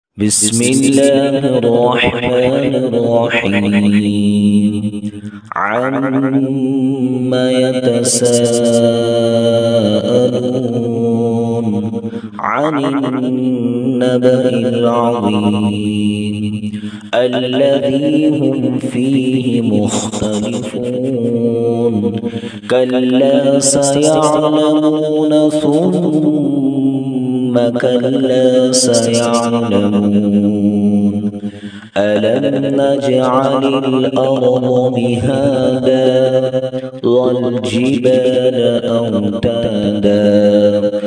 بسم الله الرحمن الرحيم. عما يتساءلون عن النبأ العظيم الذي هم فيه مختلفون. كلا سيعلمون ثم كلا سيعلمون. ألم نجعل الأرض مهادا والجبال أوتادا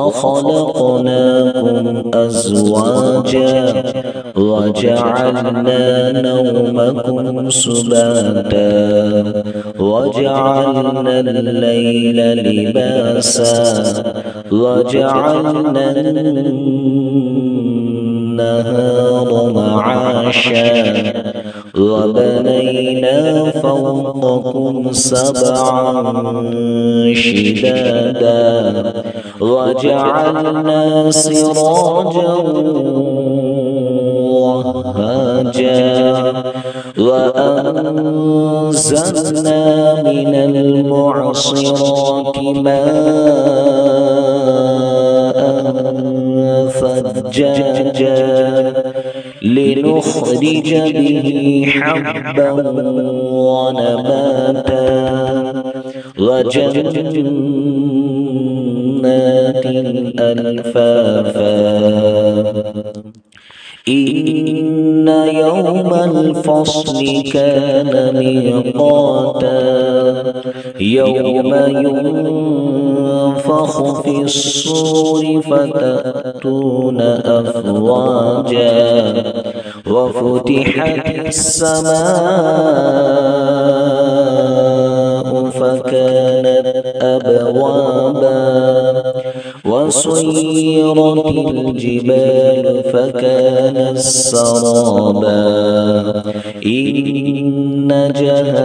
وخلقناكم أزواجا وجعلنا نومكم سباتا وجعلنا الليل لباسا وجعلنا النهار معاشا وبنينا فوقكم سبعا شدادا وجعلنا سراجا وهاجا وأنزلنا من المعصرات ماء ثجاجا لنخرج به حبا ونباتا وجنات ألفافا. إن يوم الفصل كان ميقاتا يوم ينفخ في الصور فتأتون أفواجا وفتحت السماء فكانت أبوابا وسيرت الجبال فكانت سرابا. إن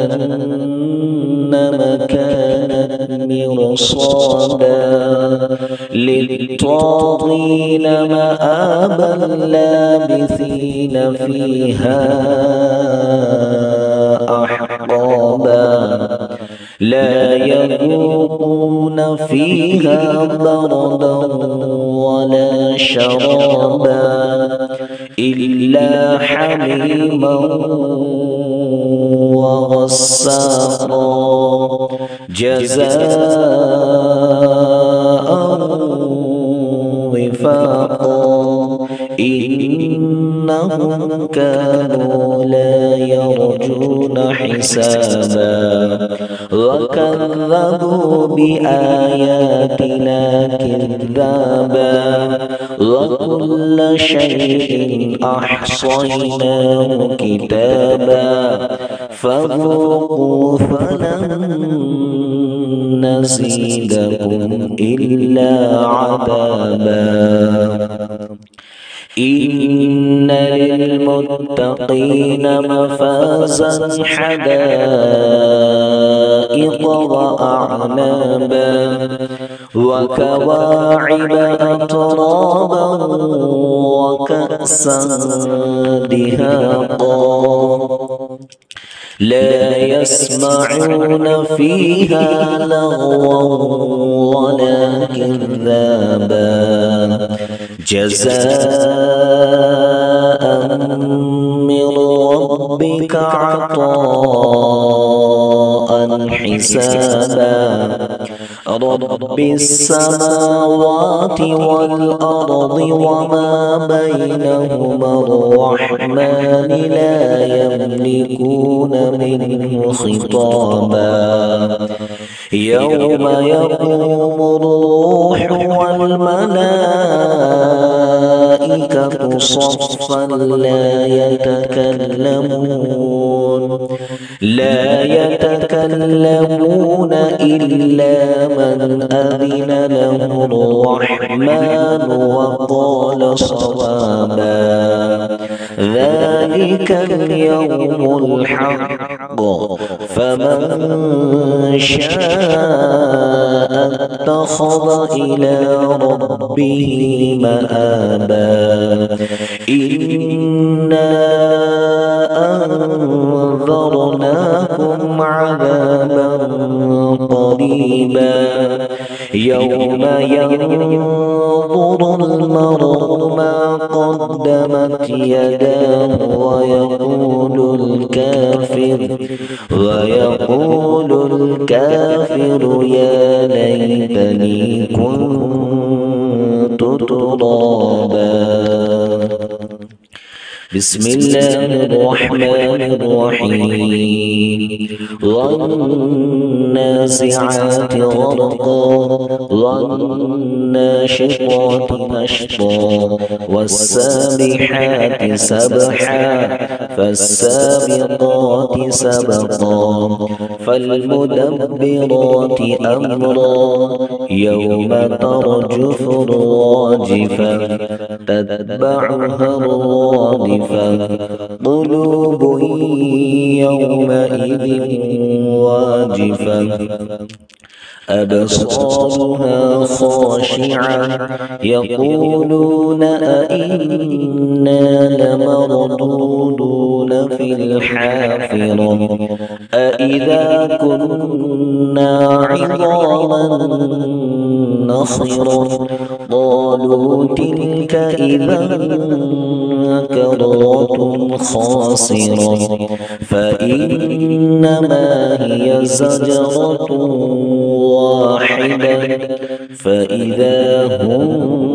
جهنم كانت مرصادا للطاغين مآبا لابثين فيها أحقابا لا يذوقون فيها بردا ولا شرابا إلا حميما وغساقا جزاء وفاقا. إنهم كانوا لا يرجون حسابا وكذبوا بآياتنا كذابا وكل شيء أحصيناه كتابا فذوقوا فلن نزيدكم إلا عذابا. إن للمتقين مفازا حدائق وأعنابا وكواعب أترابا وكأسا دهاقا لا يسمعون فيها لغوا ولا كذابا جزاء من ربك عطاء حسابا. رب السماوات والأرض وما بينهما الرحمن لا يملكون منه خطابا. يوم يقوم الروح والملائكة صفا لا يتكلمون إلا من أذن له الرحمن وقال صوابا. ذلك اليوم الحق فمن شاء اتخذ إلى ربه مآبا. إنا أنذرناكم عذابا قريبا يوم ينظر المرء ما قدمت يداه ويقول الكافر يا ليتني كنت ترابا. بسم الله الرحمن الرحيم. والنازعات غرقا والناشطات نشطا والسابحات سبحا فالسابقات سبقا فالمدبرات أمرا يوم ترجف الراجفة تتبعها الرادفة قلوب يومئذ واجفة أبصارها خاشعة يقولون أئنا لمردودون في الحافرة أئذا كنا عظاما نخرة قالوا تلك إذا كرة خاسرة فإنما هي زجرة واحدة فإذا هم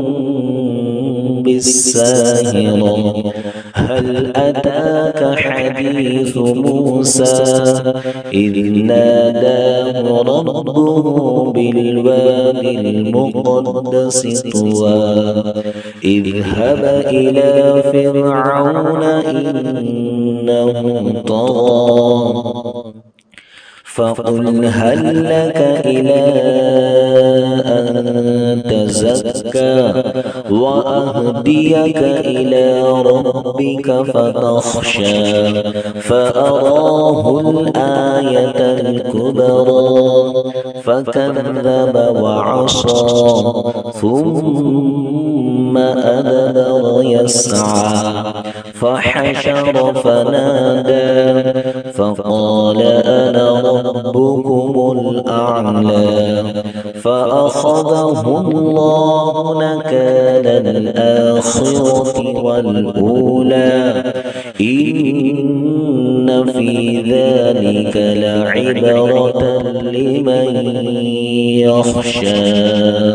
بالساهرة. هل أتاك حديث موسى إذ ناداه ربه بالوادي المقدس طوى اذهب إلى فرعون إنه طغى فقل هل لك إلى أن تزكى وأهديك إلى ربك فتخشى فأراه الآية الكبرى فكذب وعصى ثم أدبر يسعى فحشر فنادى فقال أنا ربكم الأعلى فأخذه الله نكال الآخرة والأولى إن في ذلك لعبرة لمن يخشى.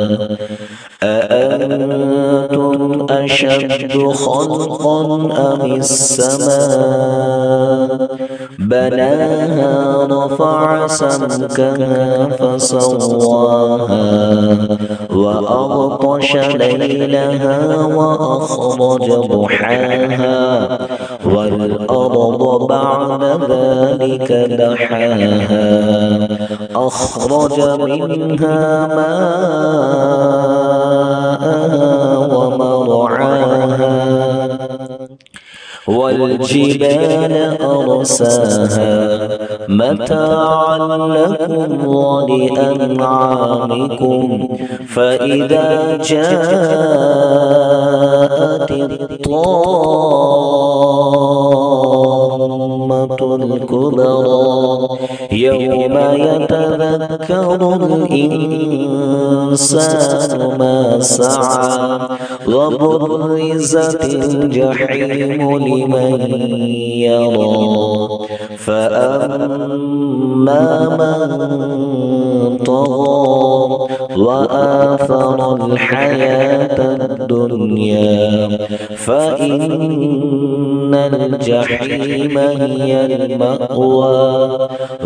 أأنتم أشد خلقا أم السماء بناها رفع سمكها فسواها وأغطش ليلها وأخرج ضحاها والأرض بعد ذلك دحاها أخرج منها ماءها ومرعاها والجبال أرساها متاعا لكم ولأنعامكم فإذا جاءت الطامة الكبرى يوم يتذكر الإنسان ما سعى وبرزت الجحيم لمن يرى فأما من طغى وآثر الحياة الدنيا فإن الجحيم هي المأوى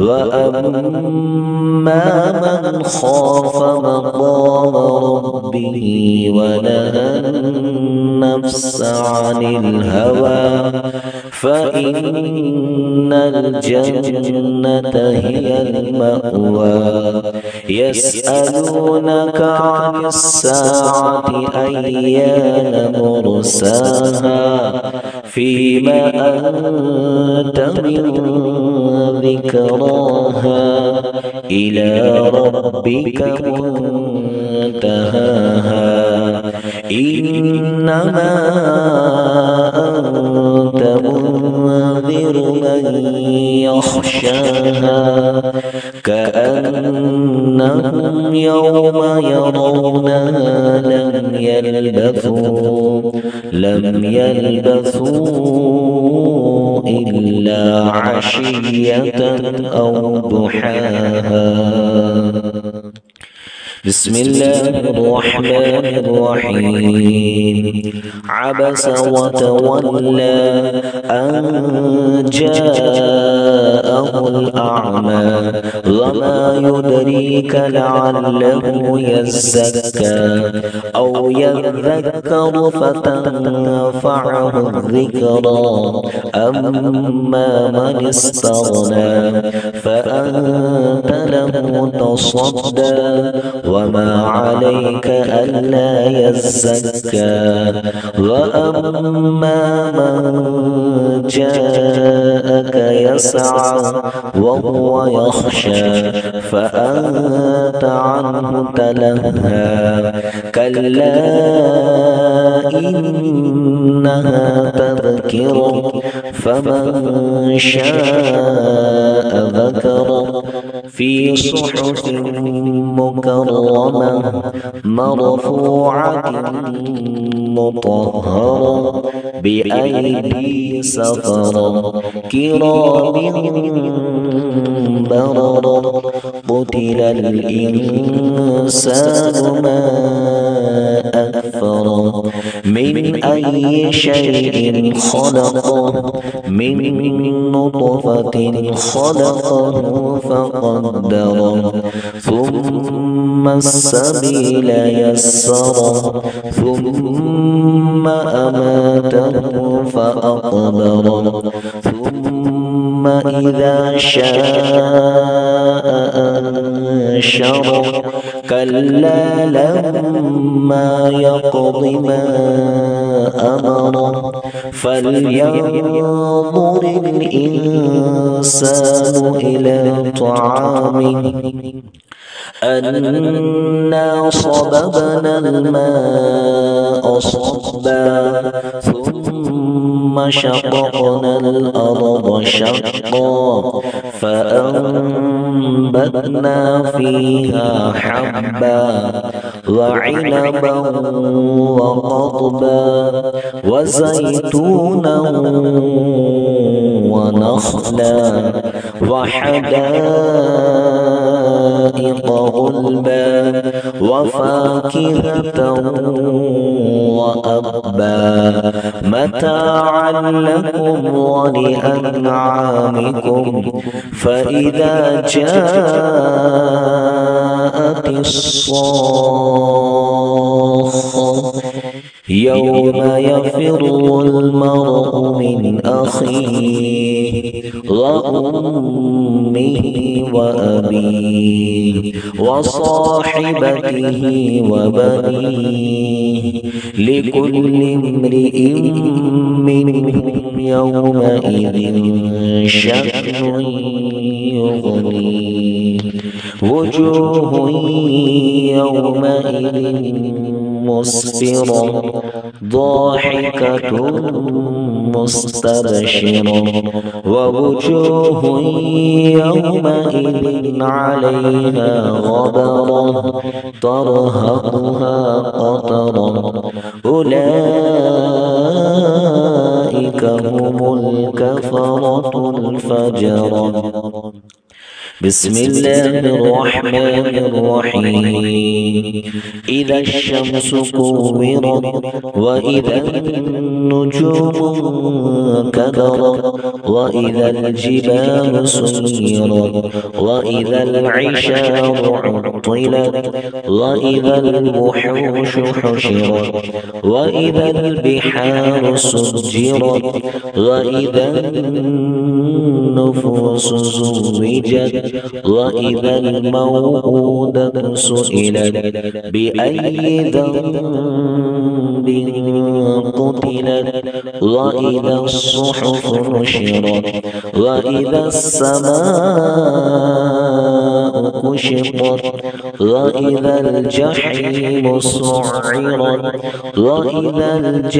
وأما من خاف مقام ربه ونهى النفس عن الهوى فإن الجنة هي المأوى. يسألونك عن الساعة أيان مرساها فيما أنت من ذكراها إلى ربك منتهاها إنما يوم يرونها لم يلبثوا إلا عشية أو ضحاها. بسم الله الرحمن الرحيم. عبس وتولى أن جاءه الأعمى وما يدريك لعله يزكى أو يذكر فتنفعه الذكرى أما من استغنى فأنت له تصدى وما عليك ألا يزكى وأما من جاءك يسعى وهو يخشى فأنت عنه تلهى كلا إنها تذكرة فمن شاء ذكره في صحف مكرمة مرفوعة مطهرة بأيدي سفرة كرام بررة قتل الإنسان ما أكفره من أي شيء خلقه من نطفة خلقه فقدره ثم السبيل يسره ثم أماته فأقبره ثم إذا شاء أنشره كلا لما يقض ما أمره فلينظر الإنسان إلى طعامه أنا صببنا الماء صبا ثم شققنا الأرض شقا فأنبتنا فيها حبا وعنبا وقضبا وزيتونا ونخلا وحدائق غلبا وفاكهة وأبا متاعا لكم ولأنعامكم فإذا جاءت الصاخة يوم يفر المرء من أخيه وأمه وأبيه وصاحبته وبنيه لكل امرئ منهم يومئذ شأن يغنيه وجوه يومئذ مسفرة ضاحكة مستبشرة ووجوه يومئذ عليها غبرة ترهقها قترة أولئك هم الكفرة الفجرة. بسم الله الرحمن الرحيم. إذا الشمس كورت وإذا النجوم كدرت وإذا الجبال سيرت وإذا العشار عطلت وإذا الوحوش حشرت وإذا البحار سجرت وإذا النفوس زوجت وإذا الموءودة سئلت بأي ذنب قتلت وإذا الصحف نشرت وإذا السماء كشطت وإذا الجحيم سعرت وإذا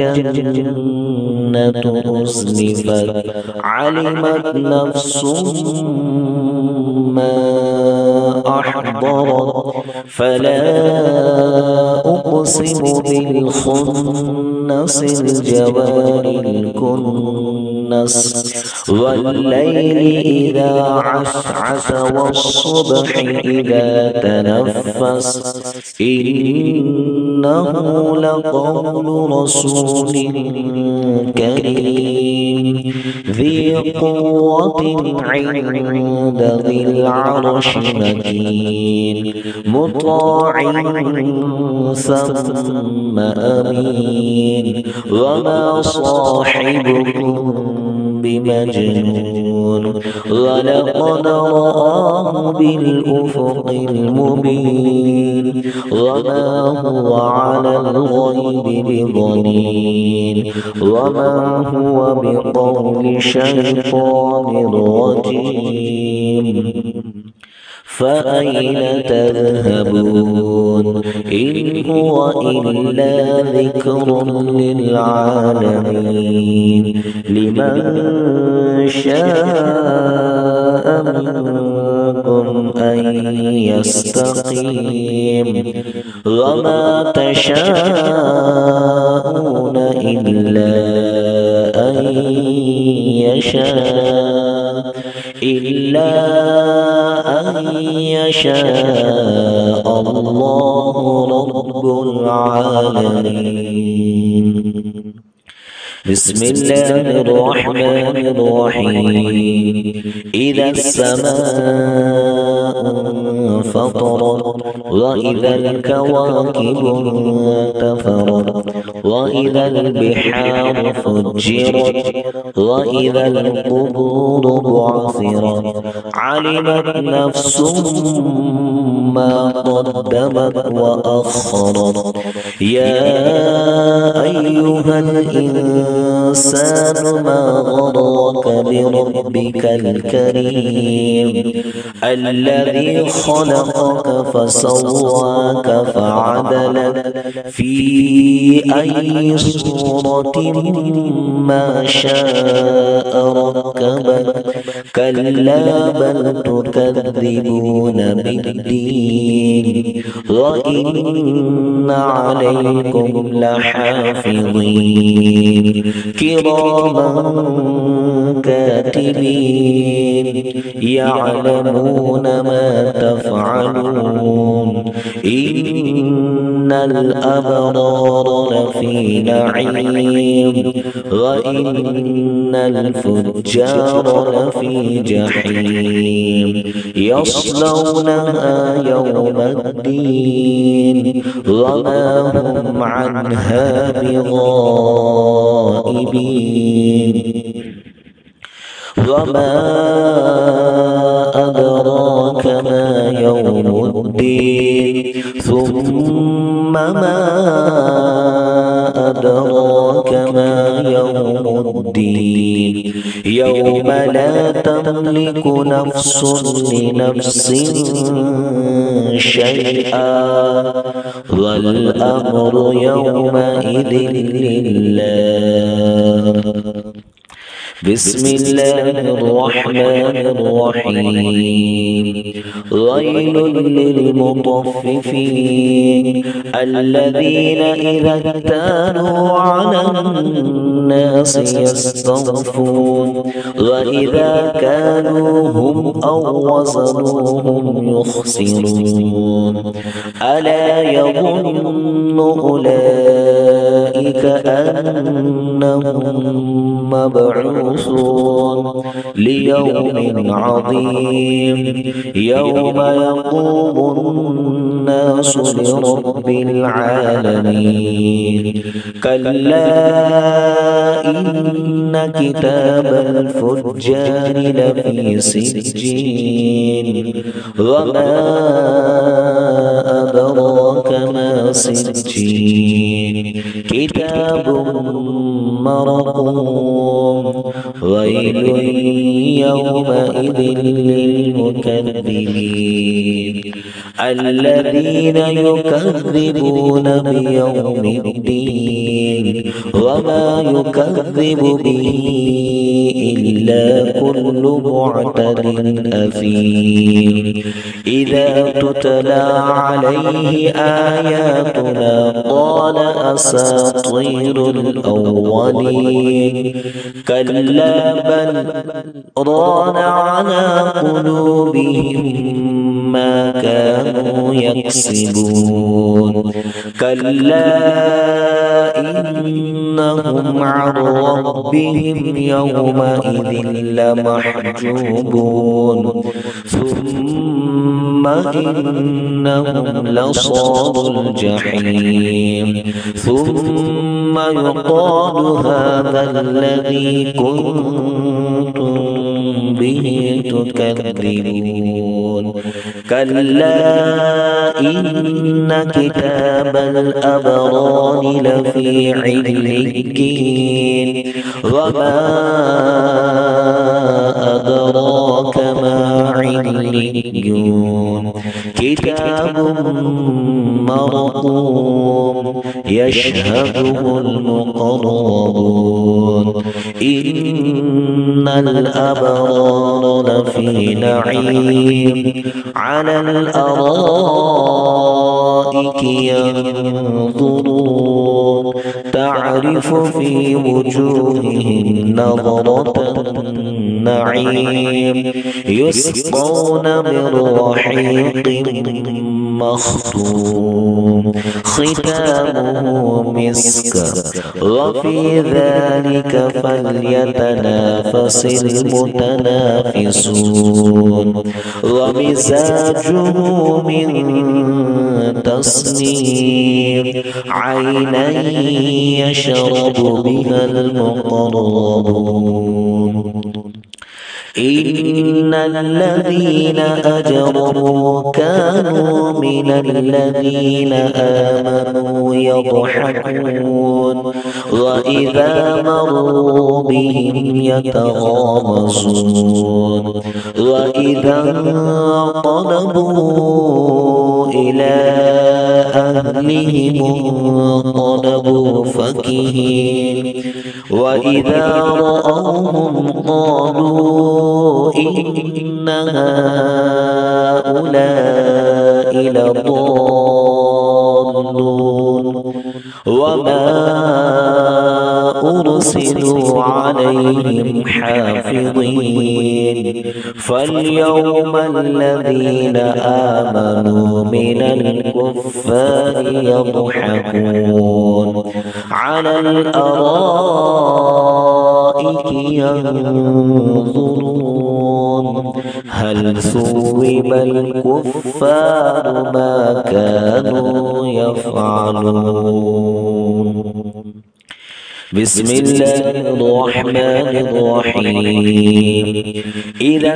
الجنة أزلفت علمت نفس ما أحضرت فلا أقسم بالخنس الجوار الكنس والليل إذا عسعس والصبح إذا تنفس إنه لقول رسول كريم ذي قوة عند ذي العرش مكين مطاع ثم أمين وما صاحبكم بمجنون ولقد رآه بالأفق المبين وما هو على الغيب بضنين وما هو بقول شيطان رجيم فأين تذهبون إن هو إلا ذكر للعالمين لمن شاء منكم أن يستقيم وما تشاءون إلا أن يشاء الله رب العالمين. بسم الله الرحمن الرحيم إذا السماء انفطرت وإذا الكواكب انتثرت وإذا البحار فجرت وإذا القبور بعثرت علمت نفس ما قدمت وأخرت يا أيها الإنسان ما غرك بربك الكريم الذي خلقك فسواك فعدلك في أي صورة ما شاء ركبك كلا بل تكذبون بالدين وإن عليكم لحافظين كراما كاتبين يعلمون ما تفعلون إن الأبرار لفي نعيم وإن الفجار لفي جحيم يصلونها يوم الدين وما هم عنها بغائبين وما أدراك ما يوم الدين ثم ما أدراك ما يوم الدين يوم لا تملك نفس لنفس شيئا والأمر يومئذ لله. بسم الله الرحمن الرحيم ويل للمطففين الذين إذا اكتالوا على الناس يستوفون وإذا كالوهم أو وزنوهم يخسرون ألا يظن أولئك أنهم مبعوثون ليوم عظيم يوم يقوم الناس لرب العالمين كلا إن كتاب الفجار لفي سجين وما أدراك ما سجين كتاب مرقوم ويل يومئذ للمكذبين الذين يكذبون بيوم الدين وما يكذب به إلا إلا كل معتد أثيم إذا تتلى عليه آياتنا قال أساطير الأولين كلا بل ران على قلوبهم ما كانوا يكسبون كلا إنهم عن ربهم يومئذ لمحجوبون ثم إنهم لصالو الجحيم ثم يقال هذا الذي كنتم به تكذبون كلا إن كتاب الأبرار لفي عليين وما أدراك ما عليون كتاب مرقوم يشهده المقربون إن الأبرار لفي نعيم على الأرائك ينظرون تعرف في وجوههم نظرة النعيم يسقون من رحيق مختوم ختامه مسك وفي ذلك فليتنافس المتنافسون ومزاجه من تسنيم عينا يشرب بها المقربون إن الذين أجرموا كانوا من الذين آمنوا يضحكون وإذا مروا بهم يتغامزون وإذا انقلبوا إلى أهلهم انقلبوا فكهين وإذا رأوهم قالوا إن هؤلاء لضالون وما أرسلوا عليهم حافظين فاليوم الذين آمنوا من الكفار يضحكون على الأرائك ينظرون هل ثوب الكفار ما كانوا يفعلون بسم الله الرحمن الرحيم إذا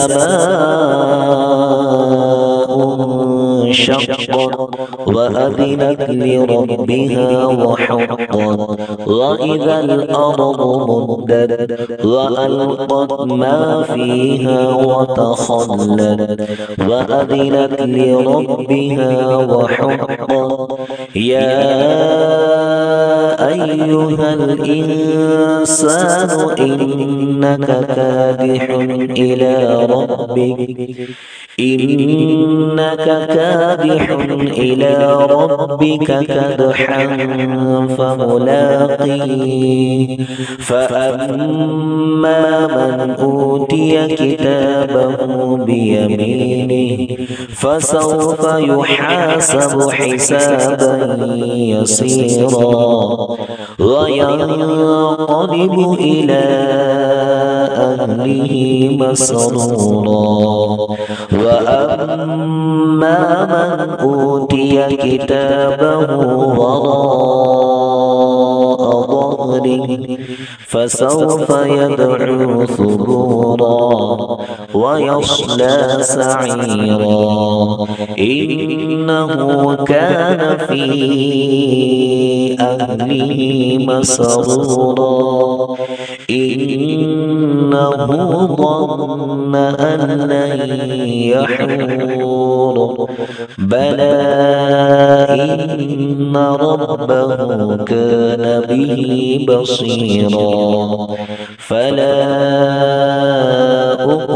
السماء انشقت وأذنت لربها وحقت وإذا الأرض مدت وألقت ما فيها وتخلت وأذنت لربها وحقت يا أيها الإنسان إنك كادح إلى ربك كدحا فملاقيه فأما من أوتي كتابه بيمينه فسوف يحاسب حسابا يسيرا وينقلب إلى أهله مسرورا وأما من أوتي كتابه وراء ظهره فسوف يدعو ثبورا ويصلى سعيرا إنه كان في أهله مسرورا إنه ظن أن لن يحور بلى إن ربه كان به بصيرا فلا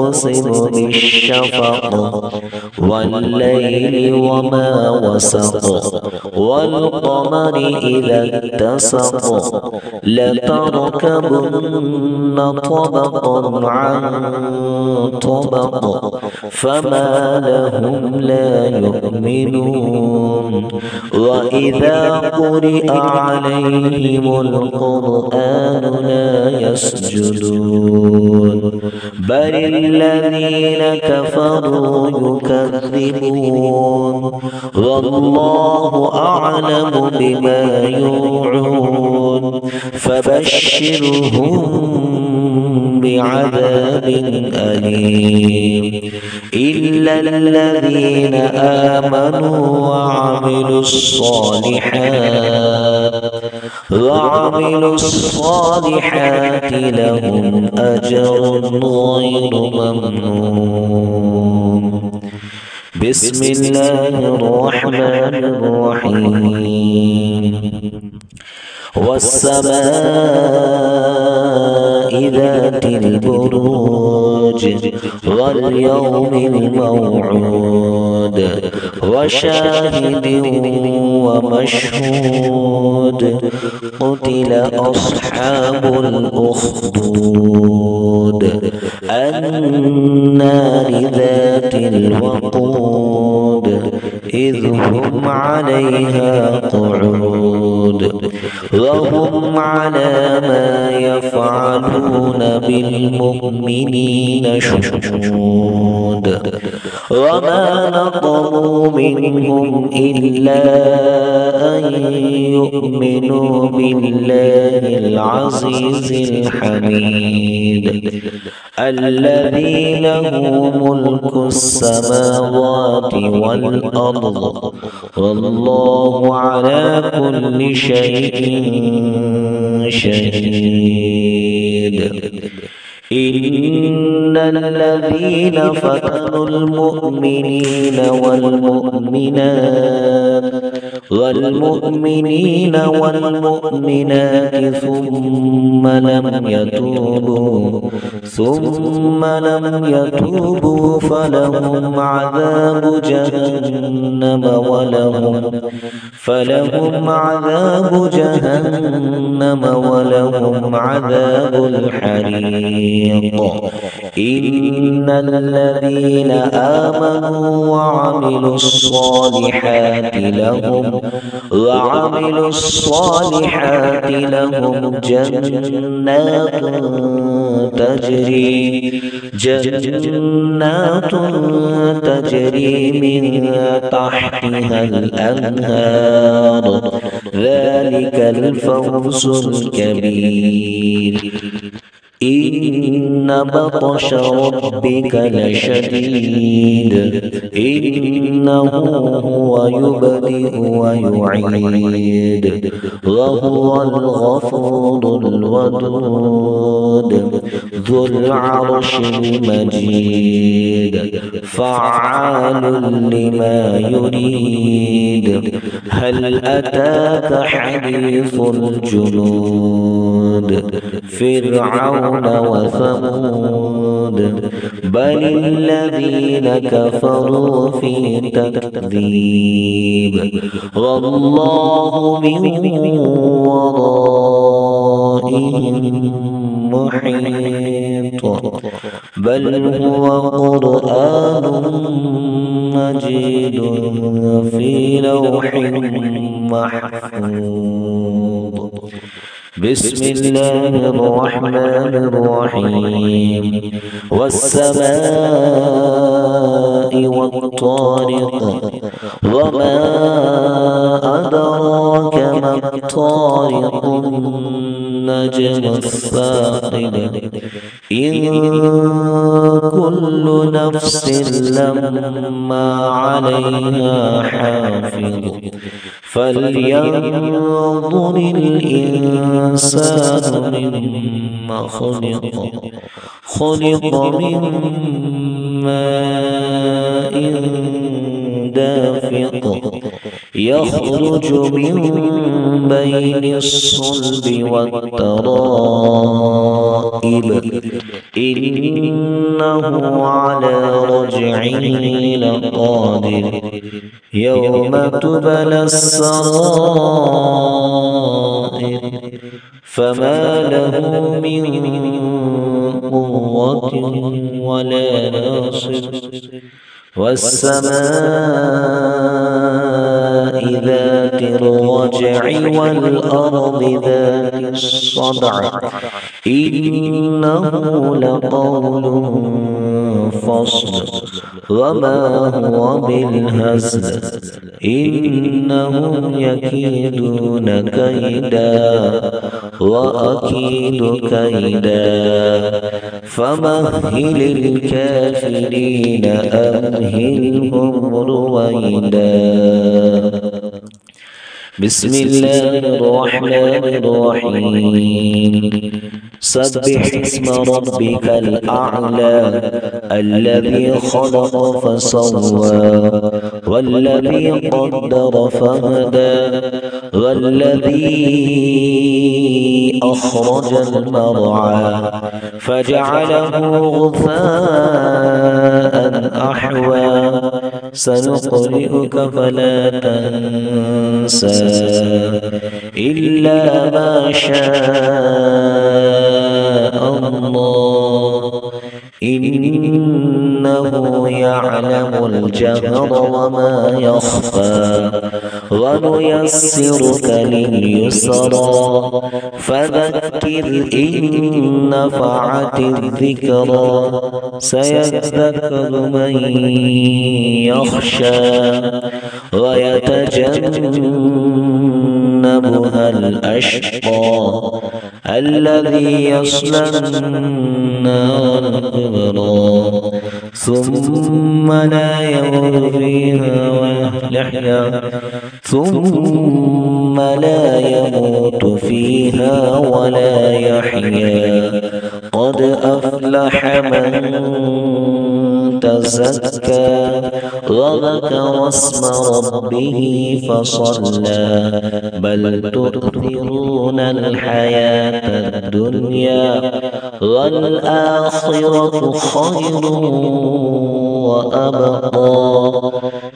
والقاسم بالشفق والليل وما وسق والقمر إذا اتسق لتركبن طبقا عن طبق فما لهم لا يؤمنون وإذا قرئ عليهم القرآن لا يسجدون بل الذين كفروا يكذبون والله أعلم بما يوعون فبشرهم بعذاب أليم إلا الذين آمنوا وعملوا الصالحات لهم أجر غير ممنون. بسم الله الرحمن الرحيم والسماء ذات البروج واليوم الموعود وشاهد ومشهود قتل أصحاب الأخدود النار ذات الوقود إذ هم عليها قعود وهم على ما يفعلون بالمؤمنين شهود وما نقموا منهم إلا أن يؤمنوا بالله العزيز الحميد الذي له ملك السماوات والأرض والله على كل شيء شهيد. إن الذين فتنوا المؤمنين والمؤمنات ثم لم يتوبوا فلهم عذاب جهنم ولهم عذاب الحريق. إن الذين آمنوا وعملوا الصالحات لهم جنات تجري من تحتها الأنهار ذلك الفوز الكبير. إن بطش ربك لشديد إنه هو يبدئ ويعيد وهو الغفور الودود ذو العرش المجيد فعال لما يريد. هل أتاك حديث الجنود فرعون وثمود بل الذين كفروا في تكذيب والله من ورائهم محيط بل هو قرآن مجيد في لوح محفوظ. بسم الله الرحمن الرحيم والسماء والطارق وما أدراك ما الطارق النجم الثاقب إن كل نفس لما عليها حافظ فلينظر الإنسان مما خلق من ماء دافق يخرج من بين الصلب والترائب إنه على رجعه لقادر يوم تبلى السرائر فما له من قوة ولا ناصر والسماء ذات الرجع والأرض ذات الصدع إنه لقول فصل وما هو بالهزل إنهم يكيدون كيدا وأكيد كيدا فمهل الكافرين أمهلهم رويدا بسم الله الرحمن الرحيم سبح اسم ربك الأعلى الذي خلق فسوى والذي قدر فهدى والذي أخرج المرعى فجعله غثاء أحوى سنقرئك فلا تنسى إلا ما شاء الله إنه يعلم الجهر وما يخفى ونيسرك لليسرى فذكر إن نفعت الذكرى سيذكر من يخشى ويتجنبها الأشقى الذي يصلى النار الكبرى ثم لا يموت فيها ولا يحيا ثم لا يموت فيها ولا يحيا قد أفلح من تزكى وذكر اسم ربه فصلى بل تؤثرون الحياة الدنيا والآخرة خير وأبقى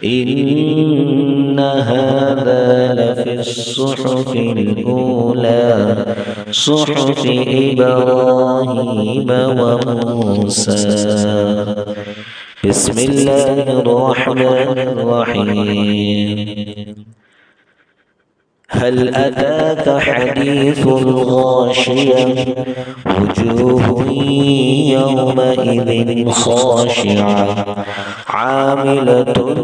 إن هذا لفي الصحف الأولى صحف إبراهيم وموسى بسم الله الرحمن الرحيم هل أتاك حديث الغاشية وجوه يومئذ خاشعة عاملة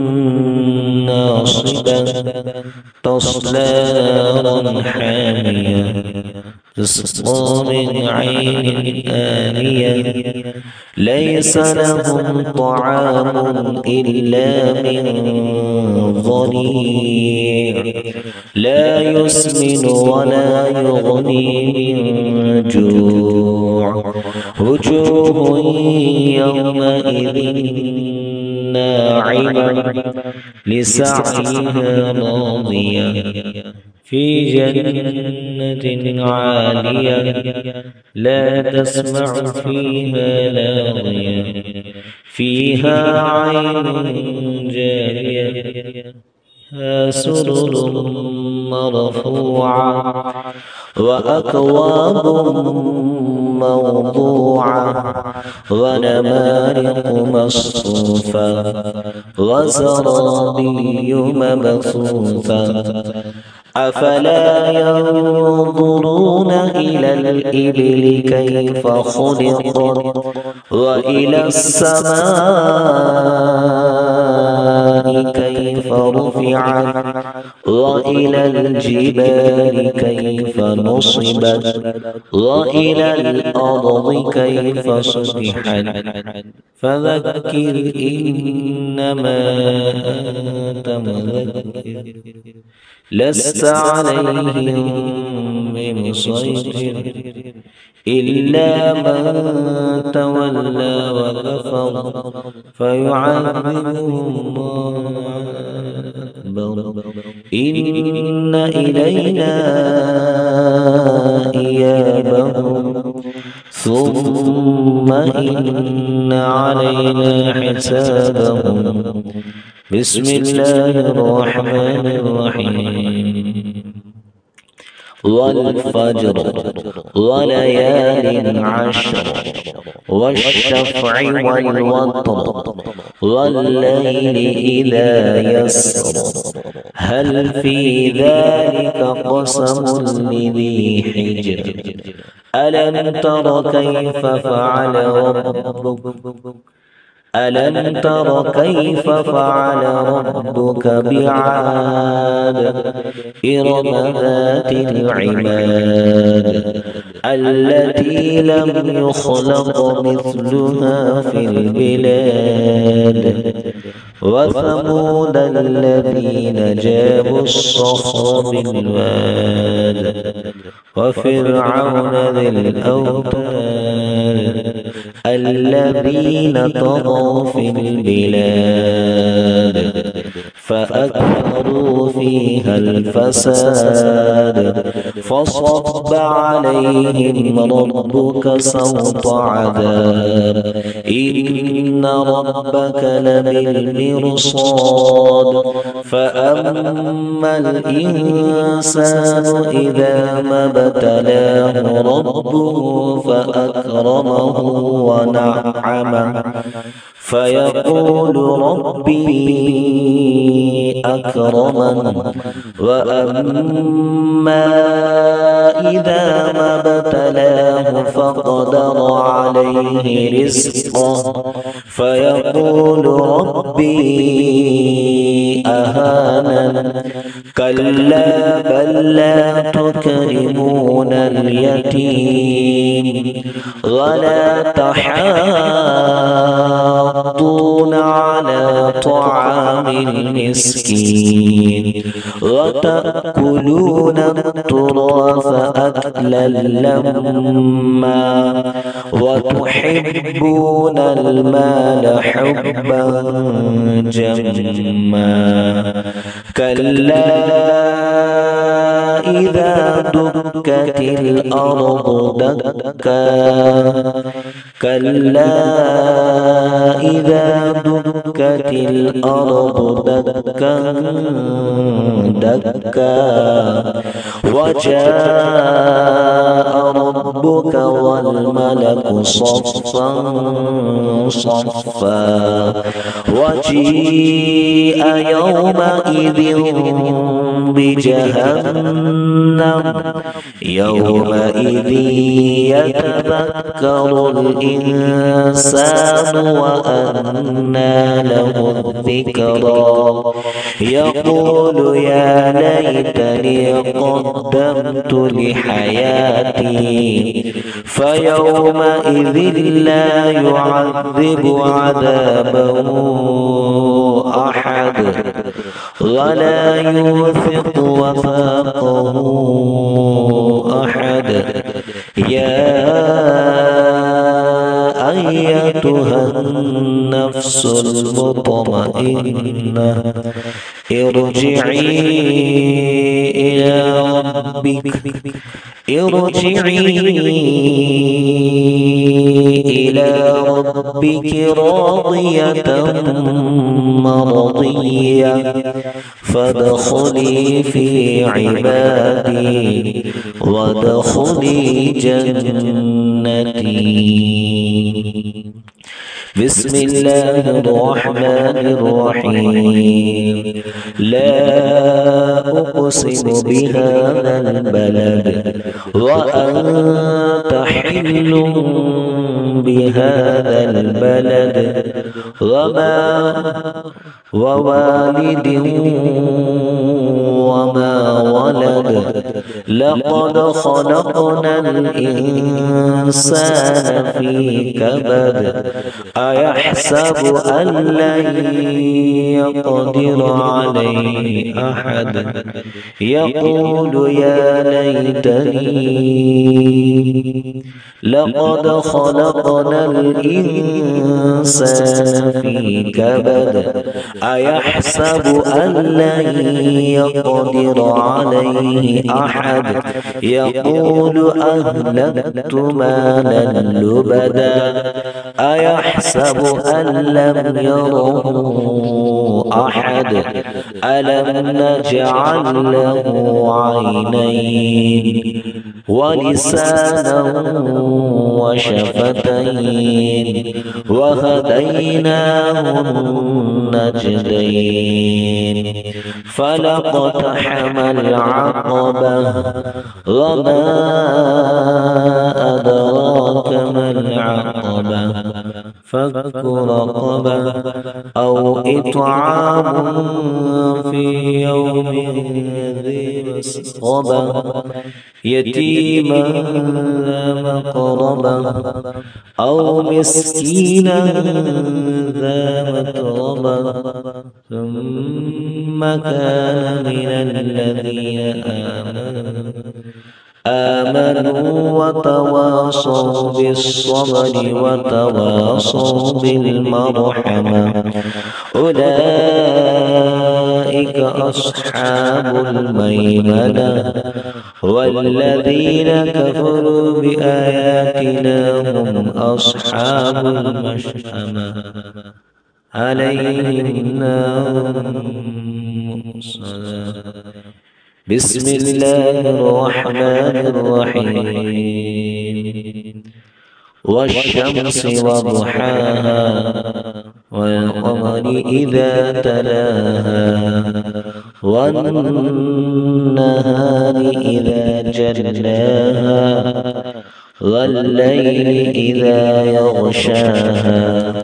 ناصبة تصلى نارا حامية تسقى من عين آنية ليس لهم طعام إلا من ضريع لا يسمن ولا يغني من جوع وجوه يومئذ ناعمة لسعيها راضية في جنة عالية لا تسمع فيها لاغية فيها عين جارية سرر مرفوعة وأكواب موضوعة ونمارق مصفوفة وزرابي مبثوثة أفلا ينظرون إلى الإبل كيف خلقت وإلى السماء كيف رفعت وإلى الجبال كيف نصبت وإلى الأرض كيف سطحت فذكر إنما أنت مذكر لست عليهم بمسيطر إلا من تولى وكفر فيعذبه الله أكبر إن إلينا إيابهم ثم إن علينا حسابهم بسم الله الرحمن الرحيم والفجر وليال عشر والشفع والوتر والليل إذا يسر هل في ذلك قسم لذي حجر ألم تر كيف فعل ربك بعاد إرم ذات العماد التي لم يخلق مثلها في البلاد وثمود الذين جابوا الصخر بالواد وفرعون ذي الأوتاد الذين طغوا في البلاد فأكثروا فيها الفساد فصب عليهم ربك سوط عذاب إن ربك لبالمرصاد فأما الإنسان إذا ما ابتلاه ربه فأكرمه ونعمه فيقول ربي أكرمن وأما إذا ما ابتلاه فقدر عليه رزقه فيقول ربي أهانن كلا بل لا تكرمون اليتيم ولا تحاضون على طعام المسكين وتأكلون التراث أكلا لما وتحبون المال حبا جما كلا إذا دكت الأرض دكا كلا إذا دكت الأرض دكا دكا وجاء ربك والملك صفا صفا وجيء يومئذ بجهنم يومئذ يتذكر الإنسان وأنى له الذكرى يقول يا ليتني قدمت لحياتي فيومئذ لا يعذب عذابه أحد ولا يوثق وثاقه أحد يا أيتها النفس المطمئنة ارجعي إلى ربك راضية مرضية فادخلي في عبادي وادخلي جنتي بسم الله الرحمن الرحيم لا أقسم بهذا البلد وأنت حل بهذا البلد ووالد وما ولد لقد خلقنا الإنسان في كبد أيحسب أن لن يقدر عليه أحد يقول يا ليتني لقد خلقنا الإنسان في كبد أيحسب أن لن يقدر عليه أحد يقول أهلكت مالا لبدا أيحسب أن لم يره أحد ألم نجعل له عينين ولسانا وشفتين وهديناه النجدين فلاقتحم العقبة وما أدراك ما العقبة فك رقبة أو إطعام في يوم ذي مسغبة يتيما ذا مقربة أو مسكينا ذا متربة ثم كان من الذين آمنوا وتواصوا بالصبر وتواصوا بالمرحمة أولئك أصحاب الميمنة والذين كفروا بآياتنا هم أصحاب المشأمة عليهم نار مؤصدة بسم الله الرحمن الرحيم والشمس وضحاها والقمر إذا تلاها والنهار إذا جلاها والليل إذا يغشاها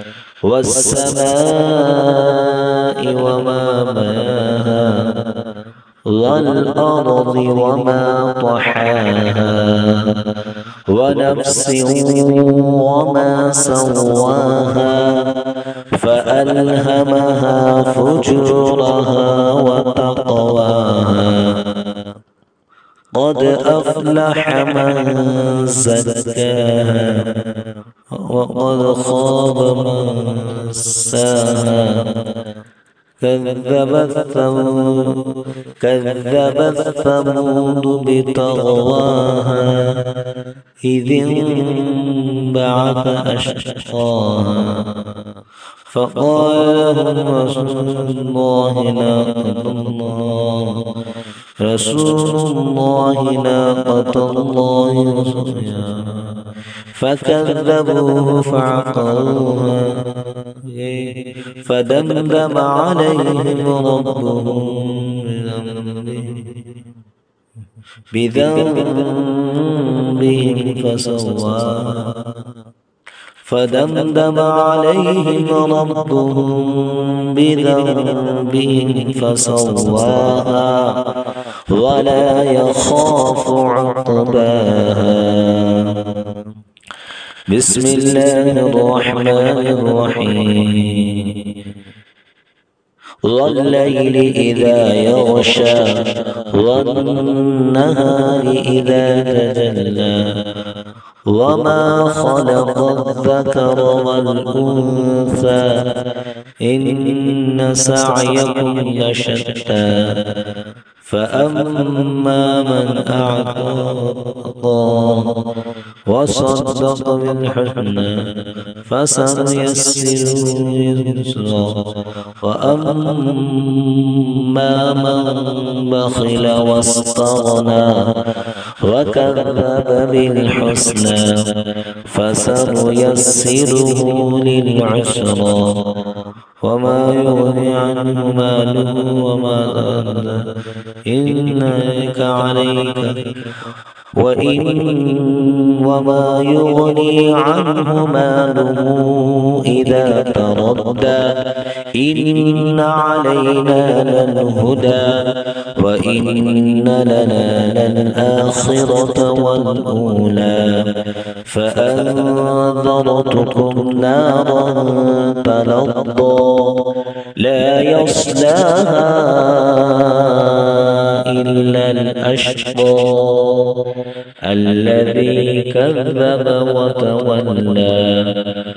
والسماء وما بناها والأرض وما طحاها ونفس وما سواها فألهمها فجورها وتقواها قد أفلح من زكاها وقد خاب من دساها كذبت ثمود بطغواها إذ انبعث أشقاها فقال لهم رسول الله ناقة الله وسقياها فكذبوه فعقروها فدمدم عليهم ربهم بذنبهم فسواها فدمدم عليهم ربهم بذنبهم فسواها ولا يخاف عقباها بسم الله الرحمن الرحيم والليل إذا يغشى والنهار إذا تجلى وما خلق الذكر والأنثى إن سعيكم لشتى فأما من أعطى وصدق بالحسنى فسنيسره لليسرى وأما من بخل واستغنى وكذب بالحسنى فسنيسره للعسرى وما يغني عنه ماله وما أهله إنك عليك وما يغني عنه ماله إذا تردى إن علينا للهدى وإن لنا للآخرة والأولى فأنذرتكم نارا تلظى لا يصلاها إلا الأشقى الذي كذب وتولى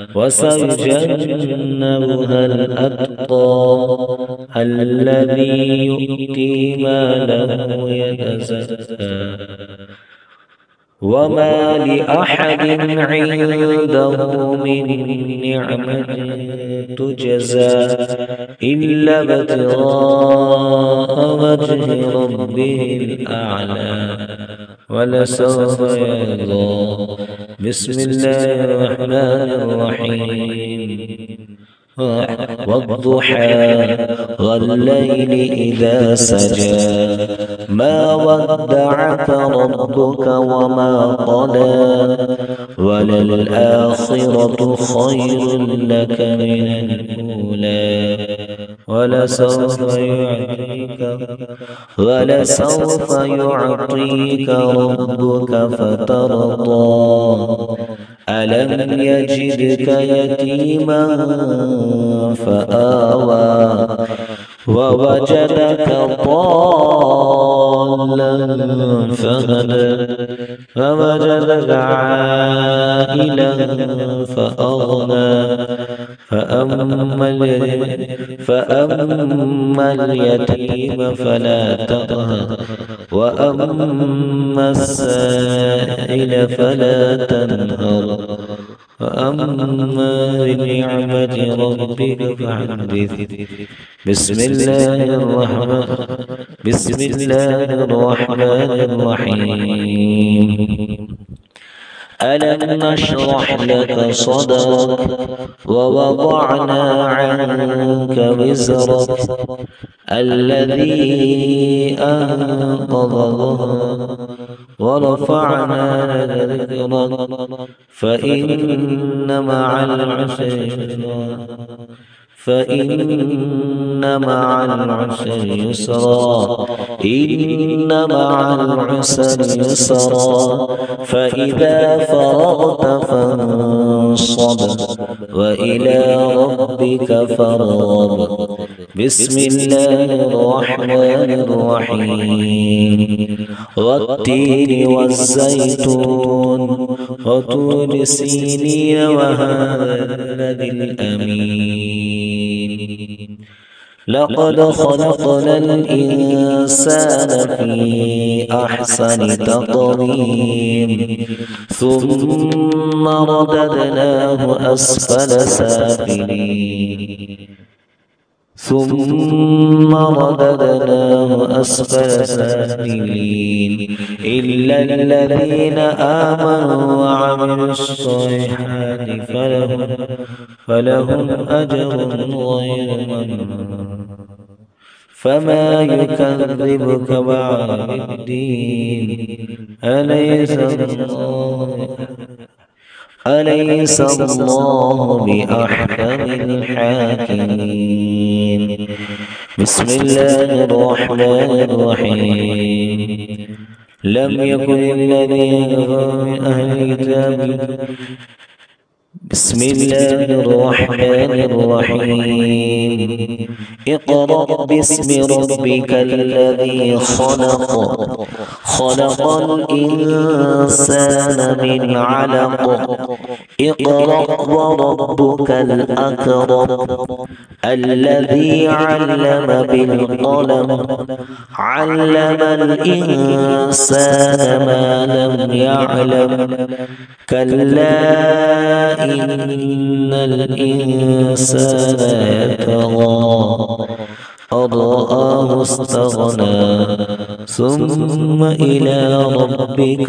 وسيجنبها الأتقى الذي يؤتي ماله يتزكى وما لأحد عنده من نعمة تجزى إلا ابتغاء وجه ربه الأعلى ولسوف يرضى. بسم الله الرحمن الرحيم والضحى والليل إذا سجى ما ودعك ربك وما قلى وللآخرة خير لك من الأولى ولسوف يعطيك ربك فترضى ألم يجدك يتيما فآوى ووجدك ضالا فهدى فوجدك عائلا فأغنى فأما اليتيم فلا تقهر وأما السائل فلا تنهر وأما بنعمة ربك فحدث. بسم الله الرحمن الرحيم ألم نشرح لك صدرك ووضعنا عنك وزرك الذي أنقض ظهرك ورفعنا لك ذكرك فإن مع العسر يسرا إن مع العسر يسرا فإذا فرغت فانصب وإلى ربك فارغب. بسم الله الرحمن الرحيم والتين والزيتون وطور سينين وهذا البلد الأمين لقد خلقنا الإنسان في أحسن تقويم ثم رددناه أسفل سافلين إلا الذين آمنوا وعملوا الصالحات فلهم أجر غير ممنون فما يكذبك بعد الدين أليس الله بأحكم الحاكمين. بسم الله الرحمن الرحيم لم يكن الذين كفروا من أهل الكتاب. بسم الله الرحمن الرحيم اقرأ باسم ربك الذي خلق الإنسان من علق اقرأ وربك الأكرم الذي علم بالقلم علم الإنسان ما لم يعلم كلا إن الإنسان يطغى أن رآه استغنى ثم إلى ربك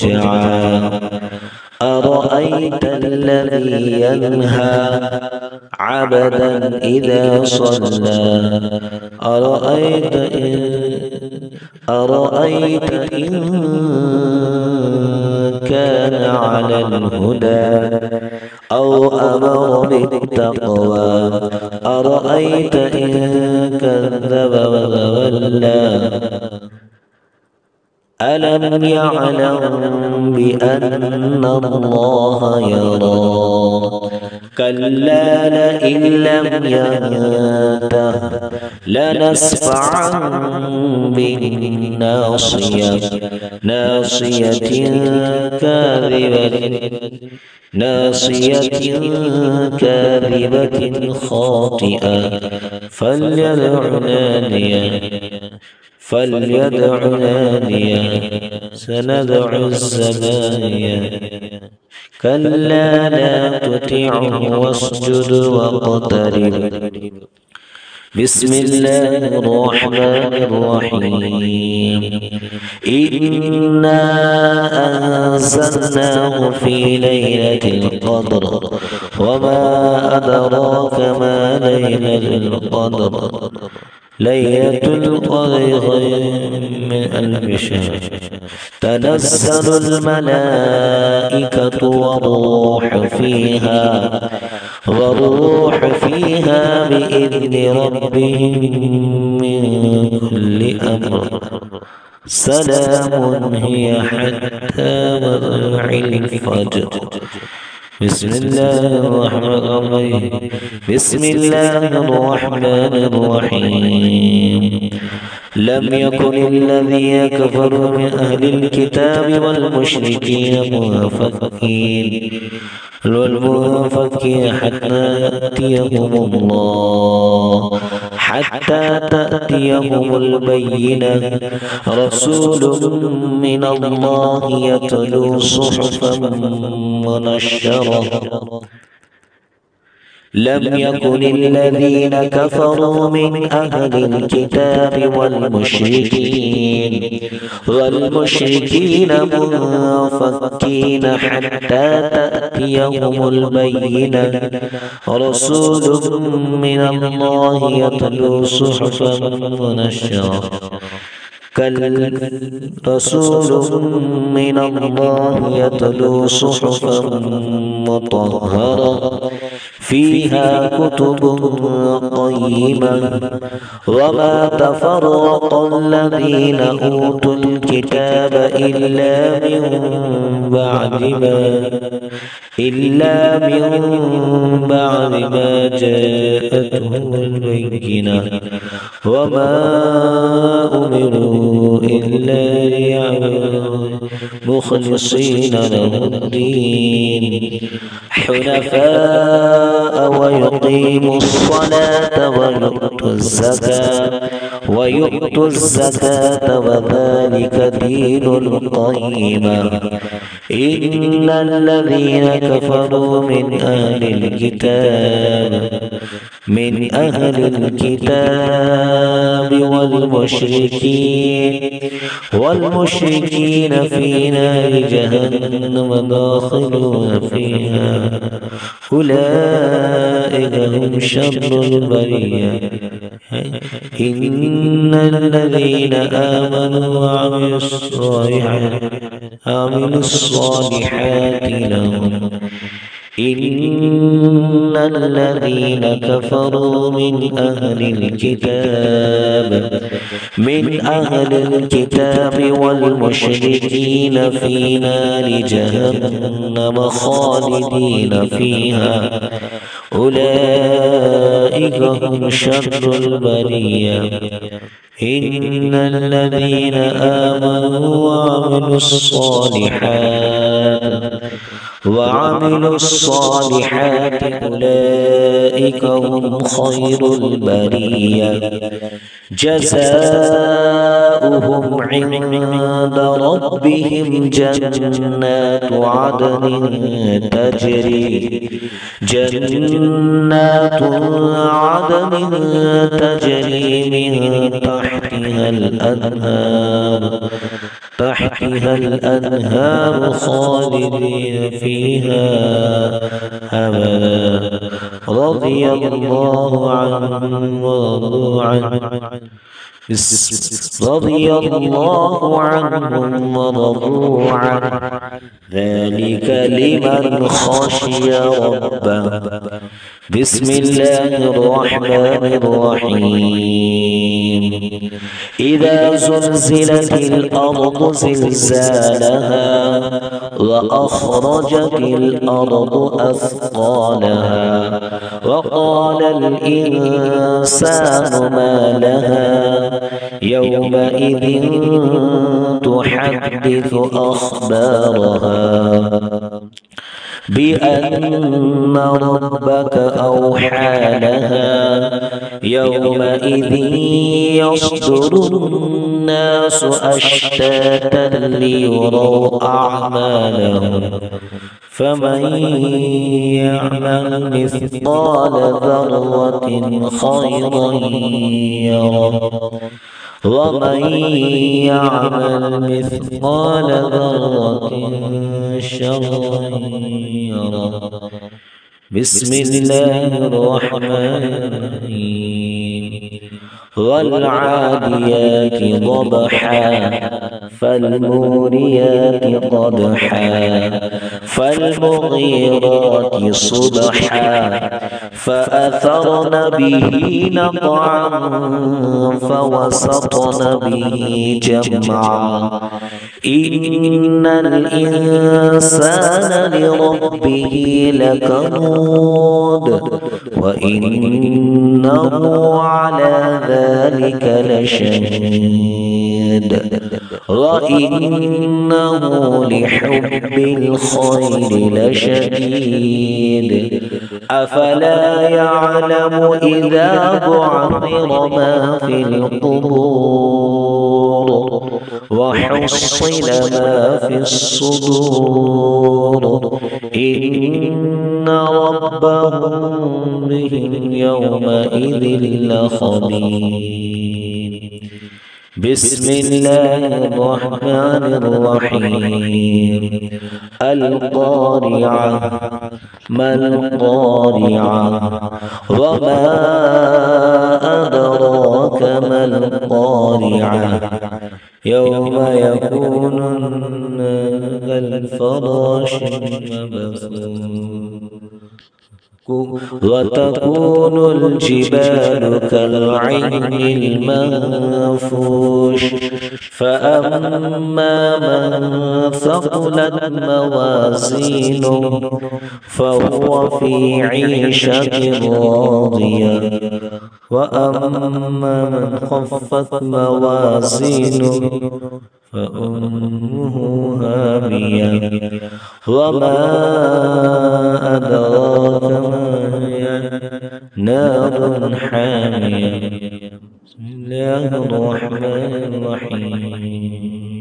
الرجعى أرأيت الذي ينهى عبدا إذا صلى أرأيت إن كان على الهدى أو أمر بالتقوى أرأيت إن كذب وتولى ألم يعلم بأن الله يرى كلا لئن لم ينته لنسفعا بالناصية كاذبة خاطئة فليدع ناديا سندع الزبانيا كلا لا تطعه واسجد واقترب بسم الله الرحمن الرحيم إنا أنزلناه في ليلة القدر وما أدراك ما ليلة القدر ليلة القدر خير من ألف شهر تنزل الملائكة والروح فيها بإذن ربهم من كل أمر سلام هي حتى مطلع الفجر بسم الله الرحمن الرحيم لم يكن الذين كفروا من أهل الكتاب والمشركين والمنفكين حتى تأتيهم البينة رسول من الله يتلو صحفا منشرة لم يكن الذين كفروا من أهل الكتاب والمشركين منفكين حتى تأتيهم البينة رسول من الله يتلو صحفا منشرة رسول من الله يتلو صحفا مطهرة فيها كتب قيمة وما تفرق الذين أوتوا الكتاب إلا من بعد ما جاءتهم البينة وما أمروا إلا ليعبدوا مخلصين له الدين حنفاء ويقيموا الصلاة ويؤتوا الزكاة وذلك دين القيمة إن الذين كفروا من أهل الكتاب والمشركين في نار جهنم داخلون فيها أولئك هم شر البرية إن الذين آمنوا وعملوا الصالحات لهم إن الذين كفروا من أهل الكتاب والمشركين في نار جهنم خالدين فيها أولئك هم شر البرية إن الذين آمنوا وعملوا الصالحات أولئك هم خير البرية جزاؤهم عند ربهم جنات عدن تجري من تحتها الأنهار خالدين فيها أبدا رضي الله عنهم ورضوا عنه رضي الله عنهم ورضوا عنه ذلك لمن خشي ربه. بسم الله الرحمن الرحيم. إذا زلزلت الأرض زلزالها وأخرجت الأرض أثقالها وقال الإنسان ما لها يومئذ تحدث أخبارها بأن ربك أوحى لها يومئذ يصدر الناس أشتاتا ليروا أعمالهم فمن يعمل مثقال ذرة خيرا يره ومن يعمل مثقال ذرة شرا يره. بسم الله الرحمن الرحيم. والعاديات ضبحا فالموريات قدحا فالمغيرات صبحا فأثرن به نقعا فوسطن به جمعا إن الإنسان لربه لكنود وإنه على ذلك لشهيد وإنه لحب الخير لشديد أفلا يعلم إذا بعثر ما في القبور وحصل ما في الصدور إن ربهم بهم يومئذ لخبير. بسم الله الرحمن الرحيم. القارعة ما القارعة وما أدراك ما القارعة يوم يكون كالفراش المبثوث وتكون الجبال كالعهن المنفوش فأما من ثقلت موازينه فهو في عيشة راضية وأما من خفت موازينه فأمه هامية وما أدراك ما هي نار حامية. بسم الله الرحمن الرحيم.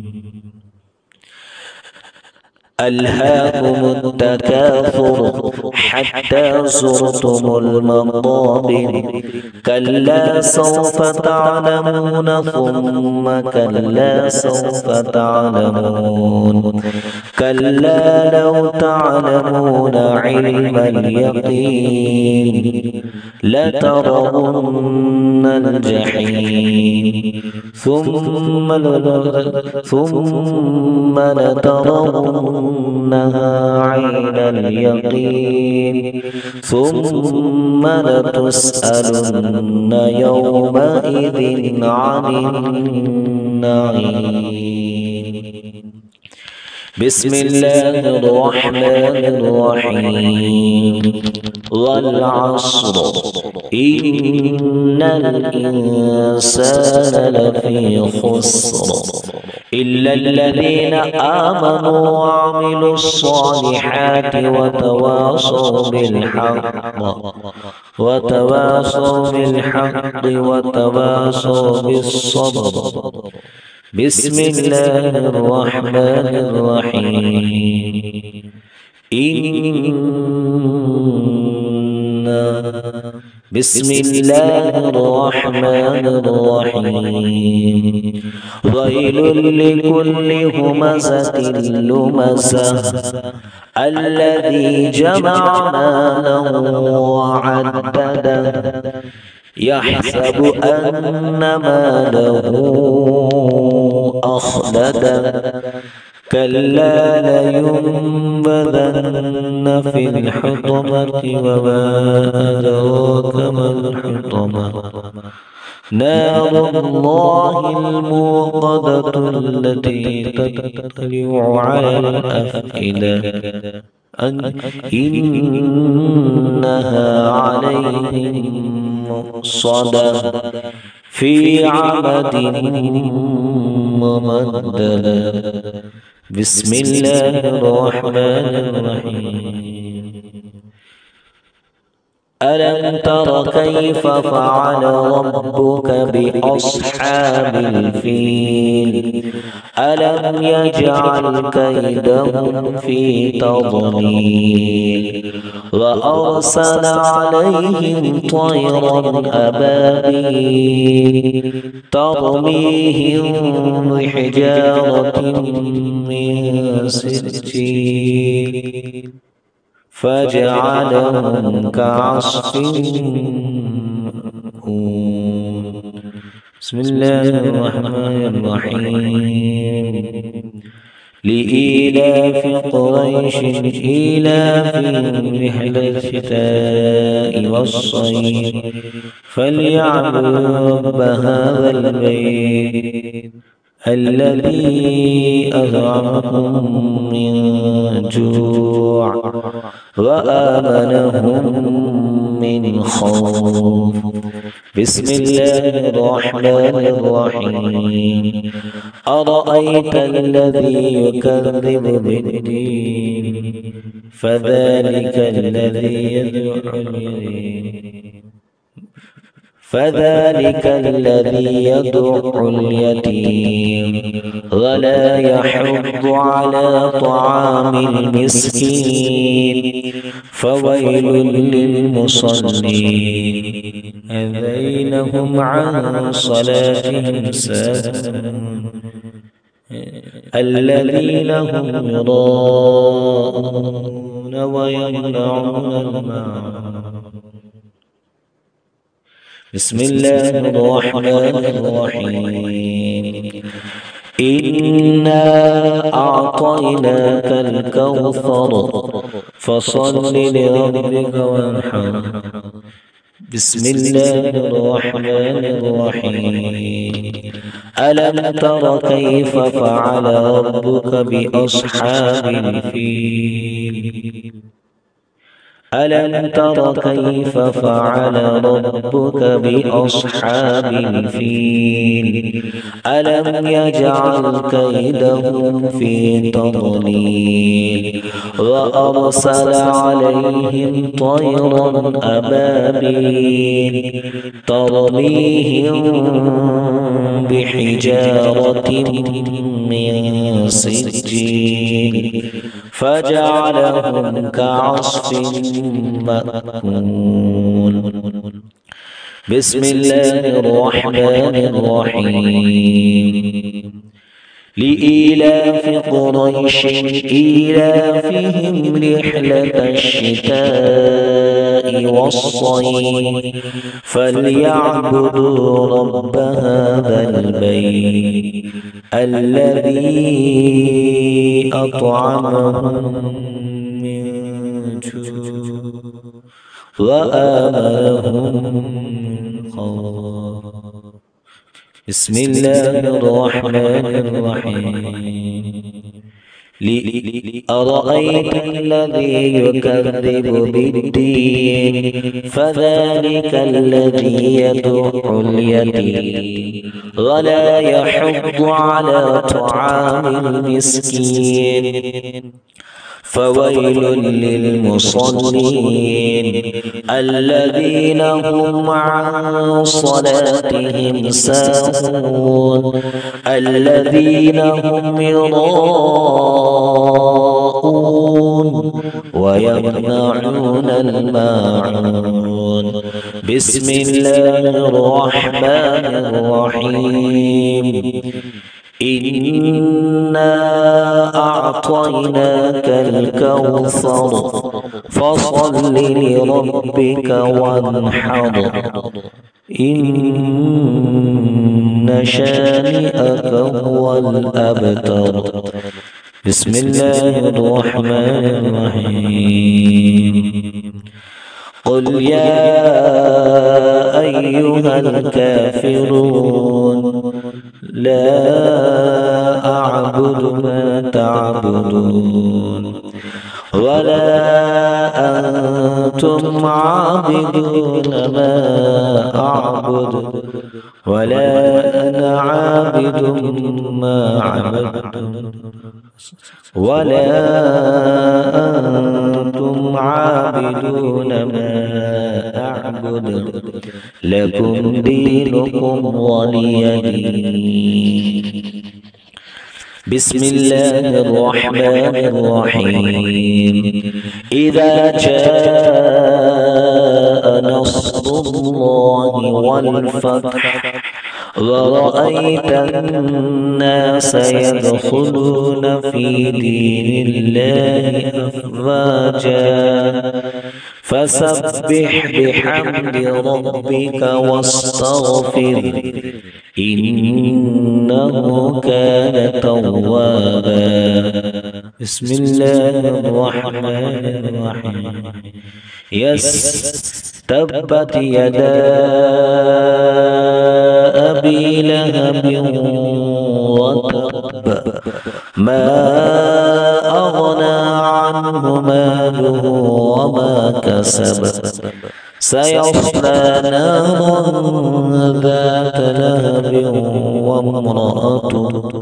ألهاكم التكاثر حتى زرتم المقابر كلا سوف تعلمون ثم كلا سوف تعلمون كلا لو تعلمون علم اليقين لترون الجحيم ثم لترونها عين اليقين ثم لتسألن يومئذ عن النعيم. بسم الله الرحمن الرحيم. والعصر إن الإنسان لفي خسر إلا الذين آمنوا وعملوا الصالحات وتواصوا بالحق وتواصوا بالصبر. بسم الله الرحمن الرحيم. إنا بسم الله الرحمن الرحيم ويل لكل همزة لمزة الذي جمع مالا وعدده يحسب أن ماله أخلده كلا لينبذن في الحطمة وما أدراك ما الحطمة نار الله الموقدة التي تطلع على الأفئدة إنها عليهم مؤصدة في عمد ممددة بسم الله الرحمن الرحيم ألم تر كيف فعل ربك بأصحاب الفيل ألم يجعل كيدهم في تضليل وأرسل عليهم طيرا أبابيل ترميهم بحجارة من سجيل فجعلهم كعصف مأكول بسم الله الرحمن الرحيم لإيلاف قريش إيلافهم رحلة الشتاء والصيف فليعبدوا رب هذا البيت الذي أطعمهم من جوع وآمنهم من خوف بسم الله الرحمن الرحيم أرأيت الذي يكذب بالدين فذلك الذي يدعو اليتيم ولا يحض على طعام المسكين فويل للمصلين الذين هم عن صلاتهم ساهون الذين هم يراءون ويمنعون الماعون بسم الله الرحمن الرحيم إنا أعطيناك الكوثر فصل لربك وانحر بسم الله الرحمن الرحيم ألم تر كيف فعل ربك بأصحاب الفيل ألم تر كيف فعل ربك بأصحاب الفيل ألم يجعل كيدهم في تضليل وأرسل عليهم طيرا أبابيل ترميهم بحجارة من سجيل فجعلهم كعصف مأكول بسم الله الرحمن الرحيم لإيلاف قريش إيلافهم رحلة الشتاء والصيف فليعبدوا رب هذا البيت الذي أطعمهم من جوع وآمنهم من خوف بسم الله الرحمن الرحيم أرأيت الذي يكذب بالدين فذلك الذي يدعو اليتيم ولا يحض على طعام المسكين فويل للمصلين الذين هم عن صلاتهم ساهون الذين هم يراءون ويمنعون الماعون. بسم الله الرحمن الرحيم. إنا أعطيناك الكوثر فصل لربك وانحر إن شانئك هو الأبتر. بسم الله الرحمن الرحيم. قل يا أيها الكافرون لا أعبد ما تعبدون ولا أنتم عابدون ما أعبد ولا أنا عابد ما عبدتم ولا أنتم عابدون ما أعبد لكم دينكم ولي دين. بسم الله الرحمن الرحيم. إذا جاء نصر الله والفتح ورأيت الناس يدخلون في دين الله أفواجا فسبح بحمد ربك واستغفر إنه كان توابا. بسم الله الرحمن الرحيم. تبت يدا أبي لهب وتب ما أغنى عنه ماله وما كسب سيصلى نارا ذات لهب وامرأته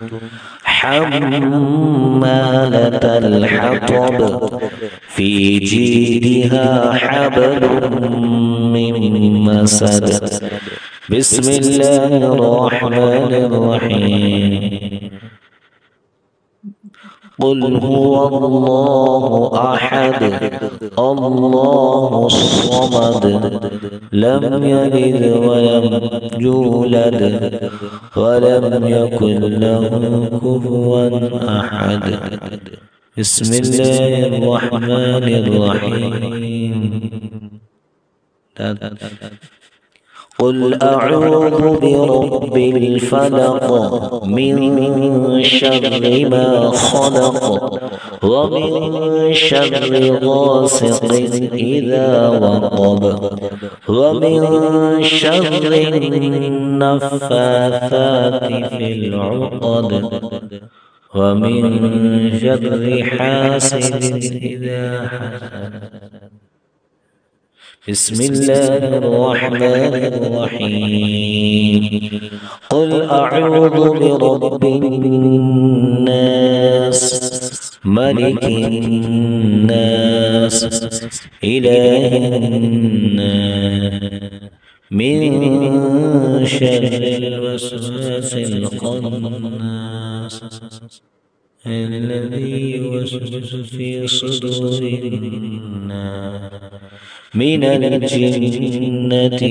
حمالة الحطب في جيدها حبل من مسد. بسم الله الرحمن الرحيم. قل هو الله أحد الله الصمد لم يلد ولم يولد ولم يكن له كفوا أحد. بسم الله الرحمن الرحيم. قل أعوذ برب الفلق من شر ما خلق ومن شر غاسق إذا وقب ومن شر النفاثات في العقد ومن شر حاسد إذا حسد. بسم الله الرحمن الرحيم. قل أعوذ برب الناس ملك الناس إله الناس من شر الوسواس الخناس الذي يوسوس في صدور الناس من الجنة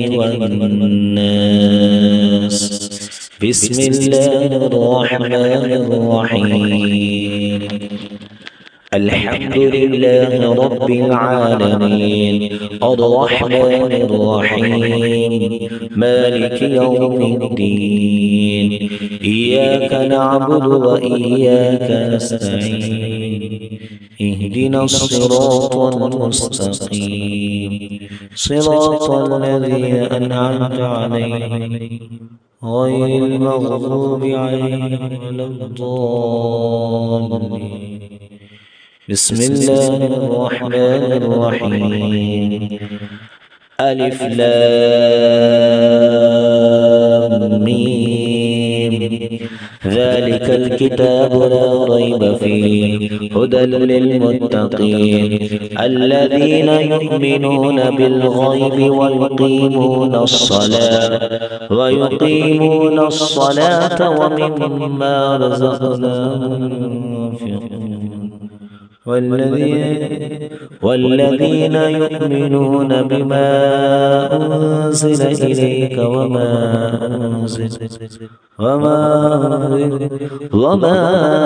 والناس. بسم الله الرحمن الرحيم. الحمد لله رب العالمين الرحمن الرحيم مالك يوم الدين إياك نعبد وإياك نستعين اهدنا الصراط المستقيم صراط الذين أنعمت عليهم غير المغضوب عليهم ولا الضالين. بسم الله الرحمن الرحيم. ألف لام ميم ذلك الكتاب لا ريب فيه هدى للمتقين الذين يؤمنون بالغيب ويقيمون الصلاة ومما رزقناهم ينفقون والذين يؤمنون بما أنزل إليك وما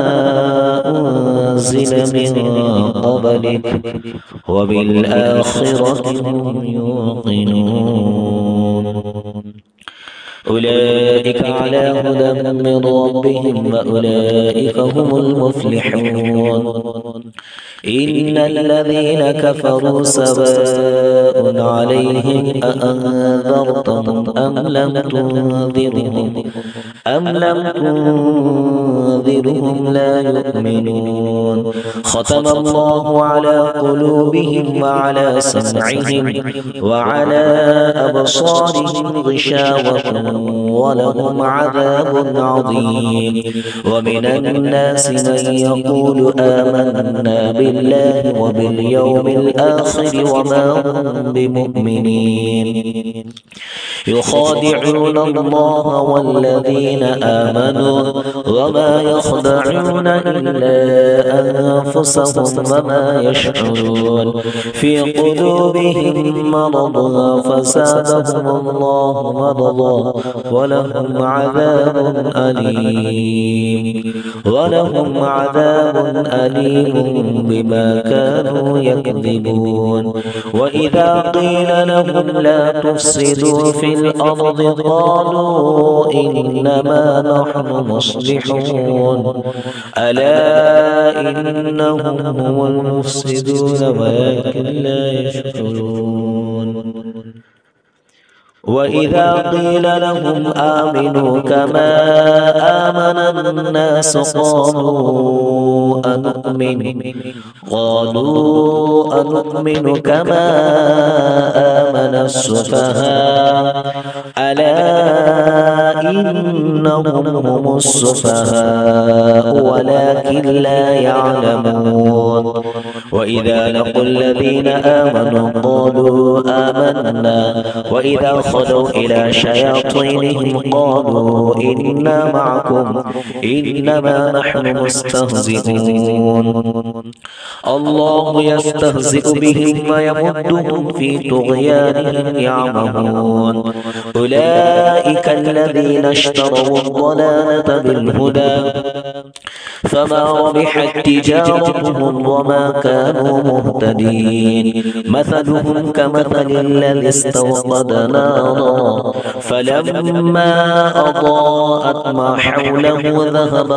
أنزل من قبلك وبالآخرة هم يوقنون أولئك على هدى من ربهم وأولئك هم المفلحون إن الذين كفروا سواء عليهم أأنذرتهم أم لم تنذرهم لا يؤمنون ختم الله على قلوبهم وعلى سمعهم وعلى أبصارهم غشاوة ولهم عذاب عظيم ومن الناس من يقول آمنا بالله وباليوم الآخر وما هم بمؤمنين يخادعون الله والذين آمنوا وما يخدعون إلا أنفسهم وما يشعرون في قلوبهم مرض فزادهم الله مرضا ولهم عذاب أليم بما كانوا يكذبون وإذا قيل لهم لا تفسدوا في الأرض قالوا إنما نحن مصلحون ألا إنهم هم المفسدون ولكن لا يشعرون وإذا قيل لهم آمنوا كما آمن الناس قالوا أنؤمن كما آمن السفهاء ألا إنهم هم السفهاء ولكن لا يعلمون وإذا لقوا الذين آمنوا قالوا آمنا وإذا خلوا إلى شياطينهم قالوا إنا معكم إنما نحن مستهزئون الله يستهزئ بهم ويمدهم في طغيانهم يعمهون أولئك الذين اشتروا الضلالة بالهدى فما ربحت تجارتهم وما كانوا مهتدين مثلهم كمثل الذي استوقد نارا فلما أضاءت ما حوله ذهب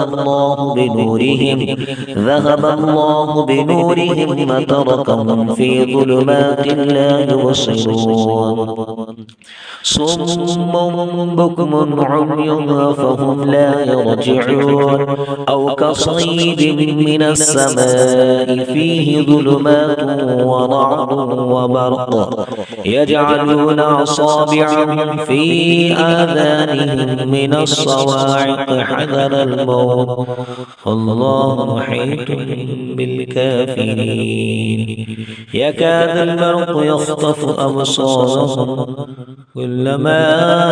الله بنورهم وتركهم في ظلمات لا يبصرون صم بكم عمي فهم لا يرجعون أو كصيب من السماء فيه ظلمات ورعد وبرق يجعلون أصابعهم في آذانهم من الصواعق حذر الموت والله محيط بالكافرين يكاد البرق يخطف أبصارهم كلما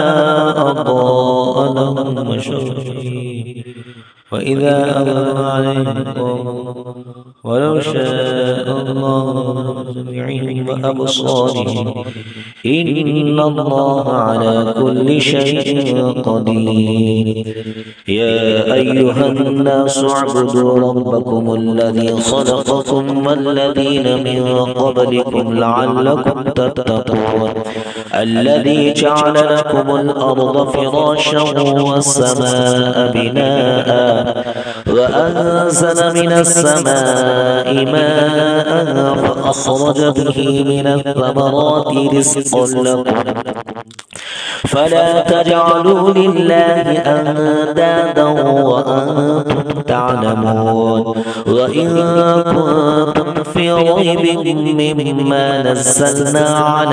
أضاء لهم مشوا فيه وإذا أظلم عليهم ولو شاء الله لسمعهم وأبصارهم إن الله على كل شيء قدير يا أيها الناس اعبدوا ربكم الذي خلقكم والذين من قبلكم لعلكم تتقون الذي جعل لكم الأرض فراشا والسماء بناء وأنزل من السماء ماء فأخرج به من الثمرات رزقا لكم فلا تجعلوا لله أندادا وأنتم تعلمون وإن كنتم في ريب مما نزلنا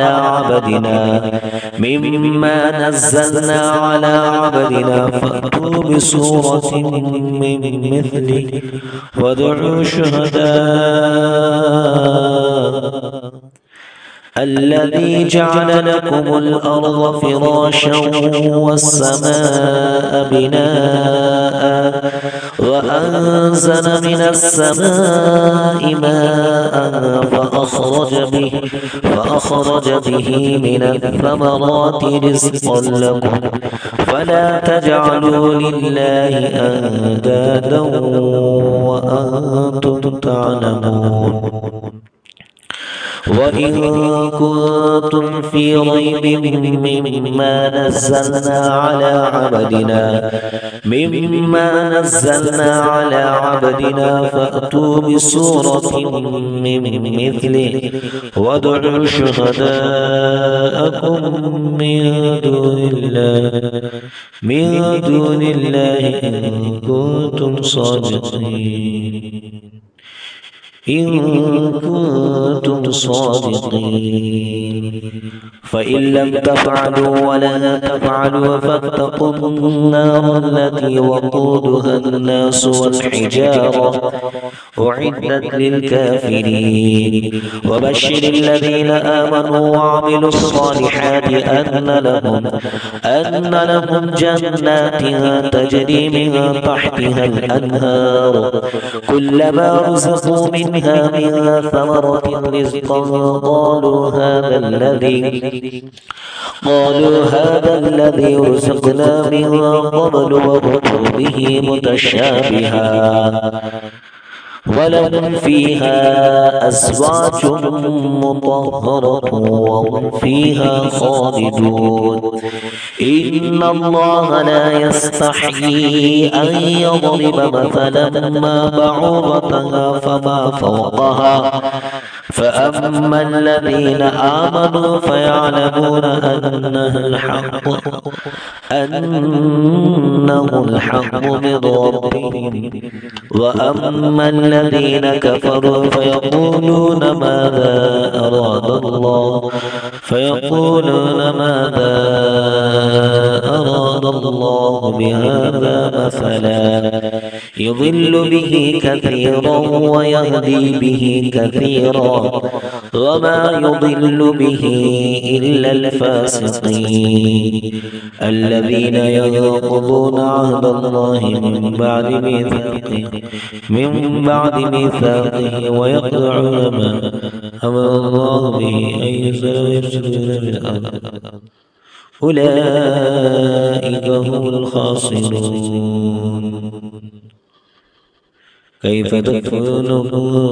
على عبدنا فأتوا بسورة من مثله وادعوا شهداء الذي جعل لكم الأرض فراشا والسماء بناء وأنزل من السماء ماء فأخرج به من الثمرات رزقا لكم فلا تجعلوا لله أندادا وأنتم تعلمون وإن كنتم في ريب مما نزلنا على عبدنا فأتوا بسورة من مثله وادعوا شهداءكم من دون الله إن كنتم صادقين فإن لم تفعلوا ولا تفعلوا فاتقوا النار التي وقودها الناس والحجارة أعدت للكافرين وبشر الذين آمنوا وعملوا الصالحات أن لهم جنات تجري من تحتها الأنهار كلما رزقوا منها من ثمرة رزقا قالوا هذا الذي رزقنا من قبل وأتوا به متشابها ولهم فيها أزواج مطهرة وهم فيها خالدون إن الله لا يستحيي أن يضرب مثلا ما بعوضة فما فوقها فأما الذين آمنوا فيعلمون أنه الحق من ربهم وأما الذين كفروا فيقولون ماذا أراد الله بهذا مثلا يضل به كثيرا ويهدي به كثيرا وما يضل به إلا الفاسقين الذين ينقضون عهد الله من بعد ميثاقه ويقطعون ما أمر الله به أن ينزل ويفسدون في الأرض أولئك هم الخاسرون كيف تكفرون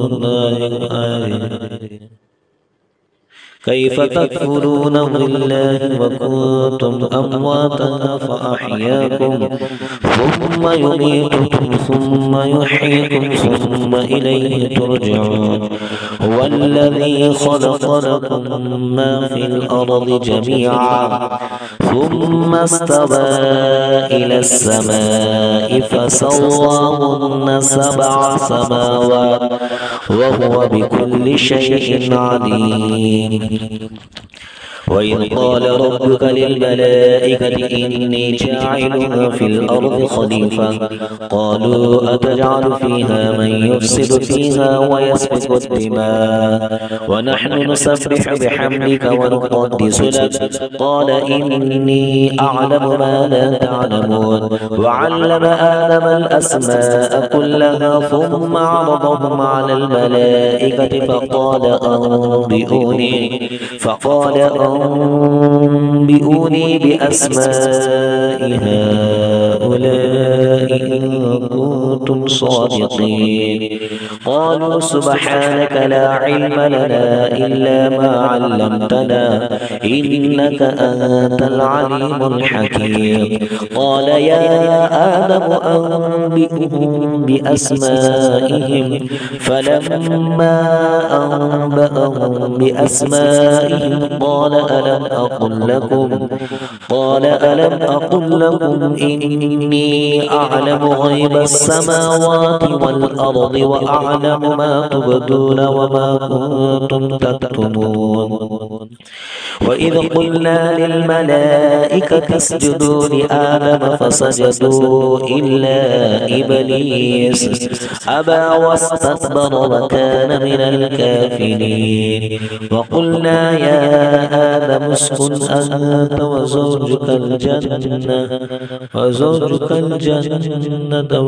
بالله وكنتم أمواتا فأحياكم ثم يميتكم ثم يحييكم ثم إليه ترجعون هو الذي خلق لكم ما في الأرض جميعا ثم استوى إلى السماء فسواهن 7 سماوات وهو بكل شيء عليم وإذ قال ربك للملائكة إني جاعل في الأرض خليفة قالوا أتجعل فيها من يفسد فيها ويسفك الدماء ونحن نسبح بحمدك ونقدس لك قال إني أعلم ما لا تعلمون وعلم آدم الأسماء كلها ثم عرضهم على الملائكة فقال أنبئوني بأسماء هؤلاء إن كنتم صادقين قالوا سبحانك لا علم لنا إلا ما علمتنا إنك أنت العليم الحكيم قال يا آدم أنبئهم بأسمائهم فلما أنبأهم بأسمائهم قال ألم أقل لكم إني أعلم غيب السماوات والأرض وأعلم ما تبدون وما كنتم تكتمون وإذ قلنا للملائكة اسجدوا لآدم فسجدوا إلا إبليس أبى واستكبر وكان من الكافرين وقلنا يا آدم اسكن أنت وزوجك الجنة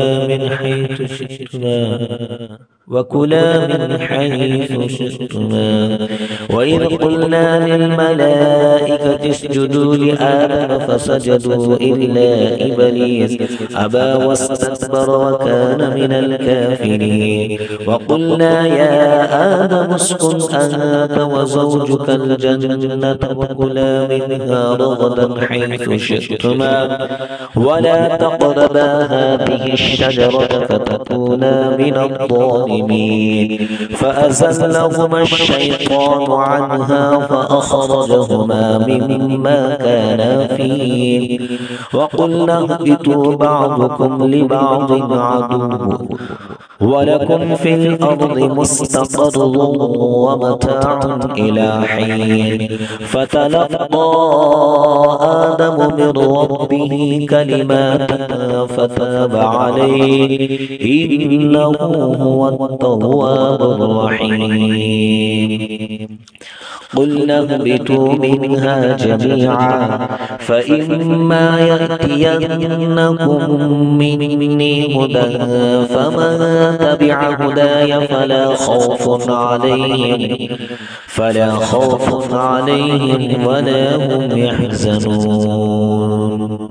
وكلا من حيث شئتما وإذ قلنا للملائكة اسجدوا لآدم فسجدوا إلا إبليس أبى واستكبر وكان من الكافرين وقلنا يا آدم اسكن أنت وزوجك الجنة وكلا منها رغدا حيث شئتما ولا تقربا هذه الشجرة فتكونا من الظالمين فأزلهما الشيطان عنها فأخرجهما مما كانا فيه وقلنا اهبطوا بعضكم لبعض عدو ولكم في الأرض مستقر ومتاع إلى حين فتلقى آدم من ربه كلمات فتاب عليه إنه هو التواب الرحيم قلنا اهبطوا منها جميعا فإما يأتينكم مني هدى فمن تبع هداي فلا خوف عليهم ولا هم يحزنون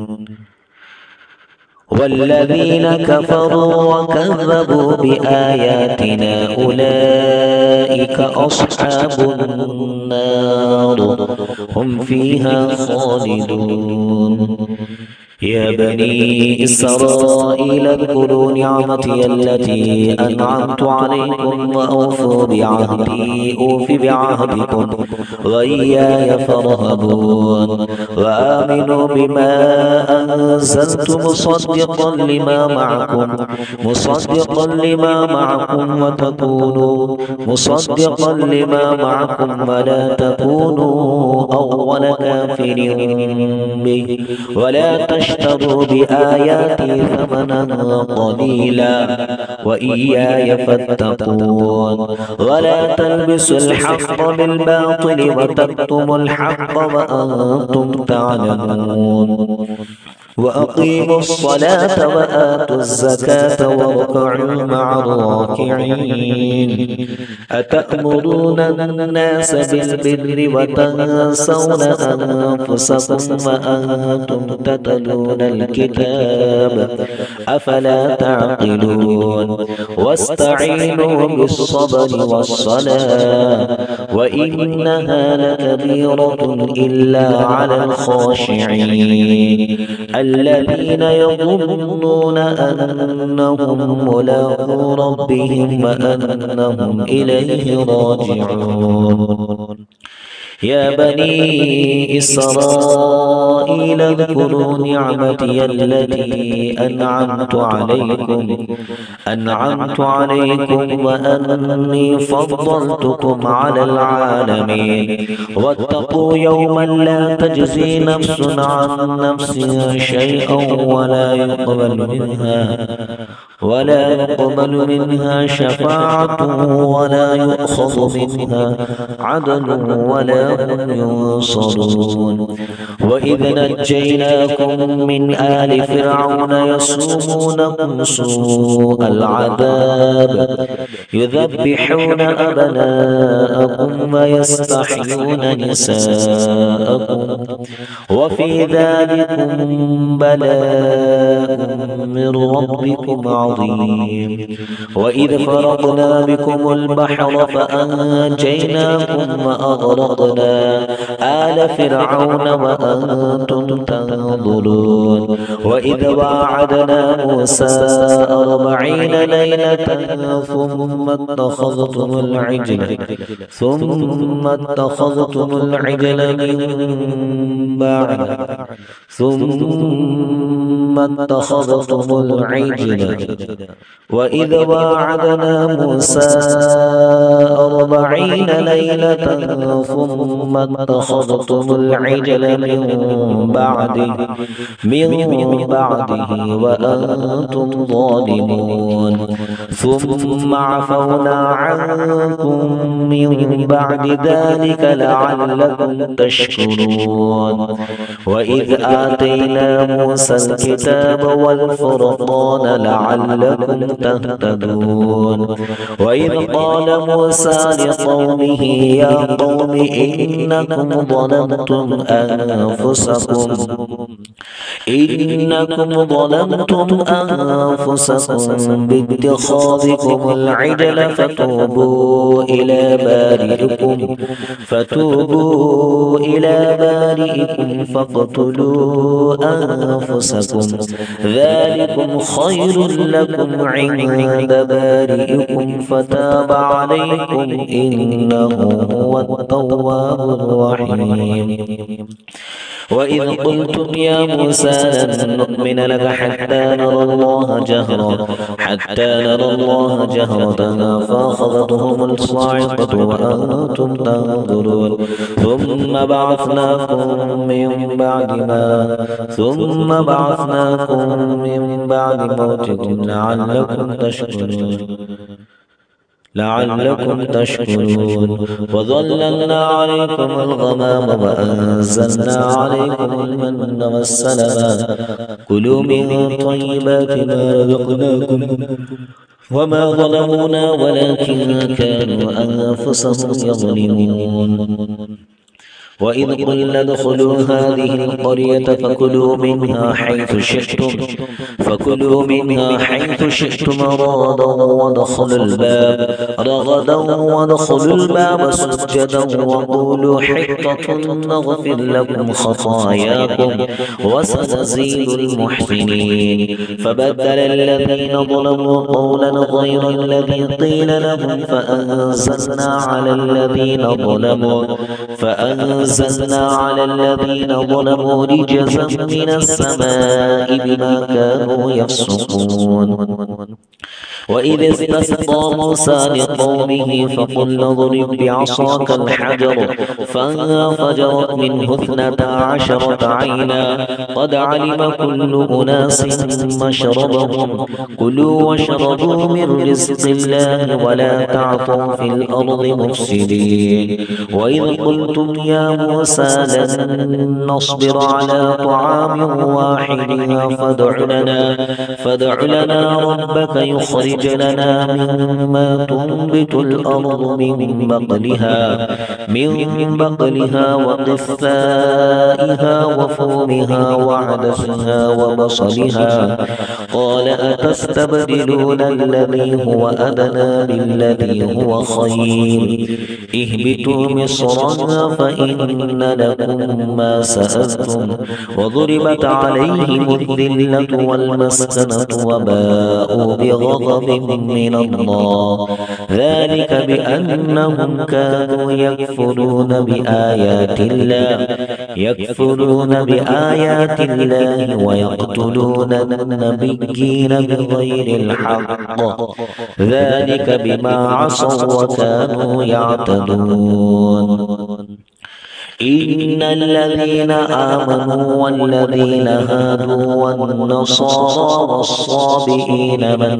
والذين كفروا وكذبوا بآياتنا أولئك أصحاب النار هم فيها خالدون يا بني إسرائيل اذكروا نعمتي التي أنعمت عليكم وأوفوا بعهدي أوف بعهدكم وإياي فارهبون وآمنوا بما أنزلت مصدقا لما معكم ولا تكونوا أول كافر به ولا تشتروا بآياتي ثمنا قليلا وإياي فاتقون ولا تلبسوا الحق بالباطل وتكتموا الحق وأنتم تعلمون وأقيموا الصلاة وآتوا الزكاة واركعوا مع الراكعين أتأمرون الناس بالبر وتنسون أنفسكم وأنتم تتلون الكتاب أفلا تعقلون واستعينوا بالصبر والصلاة وإنها لكبيرة إلا على الخاشعين الذين يظنون أنهم ملاقو ربهم وأنهم إليه راجعون يا بني إسرائيل اذكروا نعمتي التي أنعمت عليكم وأني فضلتكم على العالمين واتقوا يوما لا تجزي نفس عن نفس شيئا ولا يقبل منها شفاعة ولا يؤخذ منها عدل ولا هم ينصرون وإذ نجيناكم من آل فرعون يسومونكم سوء العذاب يذبحون أبناءكم ويستحيون نساءكم وفي ذلكم بلاء من ربكم عظيم وإذ فرقنا بكم البحر فأنجيناكم وأغرقنا آل فرعون وأنتم تنظرون وإذ واعدنا موسى 40 ليلة ثم اتخذتم العجل من بعد وإذ واعدنا موسى 40 ليلة ثم اتخذتم العجل من بعده وأنتم ظالمون ثم عفونا عنكم من بعد ذلك لعلكم تشكرون وإذ آتينا موسى الكتاب والفرقان لعلكم تهتدون وإذ قال موسى لقومه يا قوم إنكم ظلمتم أنفسكم باتخاذكم العجل فتوبوا إلى بارئكم فاقتلوا أنفسكم ذلكم خير لكم عند بارئكم فتاب عليكم إنه هو التواب الرحيم وإذ قلتم يا موسى لن نؤمن لك حتى نرى الله جهرة فأخذتهم الصاعقة وأنتم تنظرون ثم بعثناكم من بعد موتكم لعلكم تشكرون وظللنا عليكم الغمام وأنزلنا عليكم المن والسلوى كلوا من طيبات ما رزقناكم وما ظلمونا ولكن كانوا أنفسهم يظلمون وإذ قلنا ادخلوا هذه القرية فكلوا منها حيث شئتم رغدا وادخلوا الباب سجدا وقولوا حطة نغفر لكم خطاياكم وسنزيد المحسنين فبدل الذين ظلموا قولا غير الذي قيل لهم فأنزلنا على الذين ظلموا رجزا من السماء بما كانوا يفسقون وإذ استسقى موسى لقومه فقلنا اضرب بعصاك الحجر فانفجرت منه 12 عينا قد علم كل أناس مشربهم كلوا واشربوا من رزق الله ولا تعثوا في الأرض مفسدين وإذ قلتم يا موسى لن نصبر على طعام واحد فادع لنا ربك يخرج لنا مما تنبت الأرض من بقلها وقثائها وفومها وعدسها وبصلها قال أتستبدلون الذي هو أدنى بالذي هو خير اهبطوا مصرا فإن لكم ما سألتم وضربت عليهم الذلة والمسكنة وباءوا بغضب من الله ذلك بأنهم كانوا يكفرون بآيات الله ويقتلون النبيين بغير الحق ذلك بما عصوا وكانوا يعتدون إن الذين آمنوا والذين هادوا والنصارى والصابئين من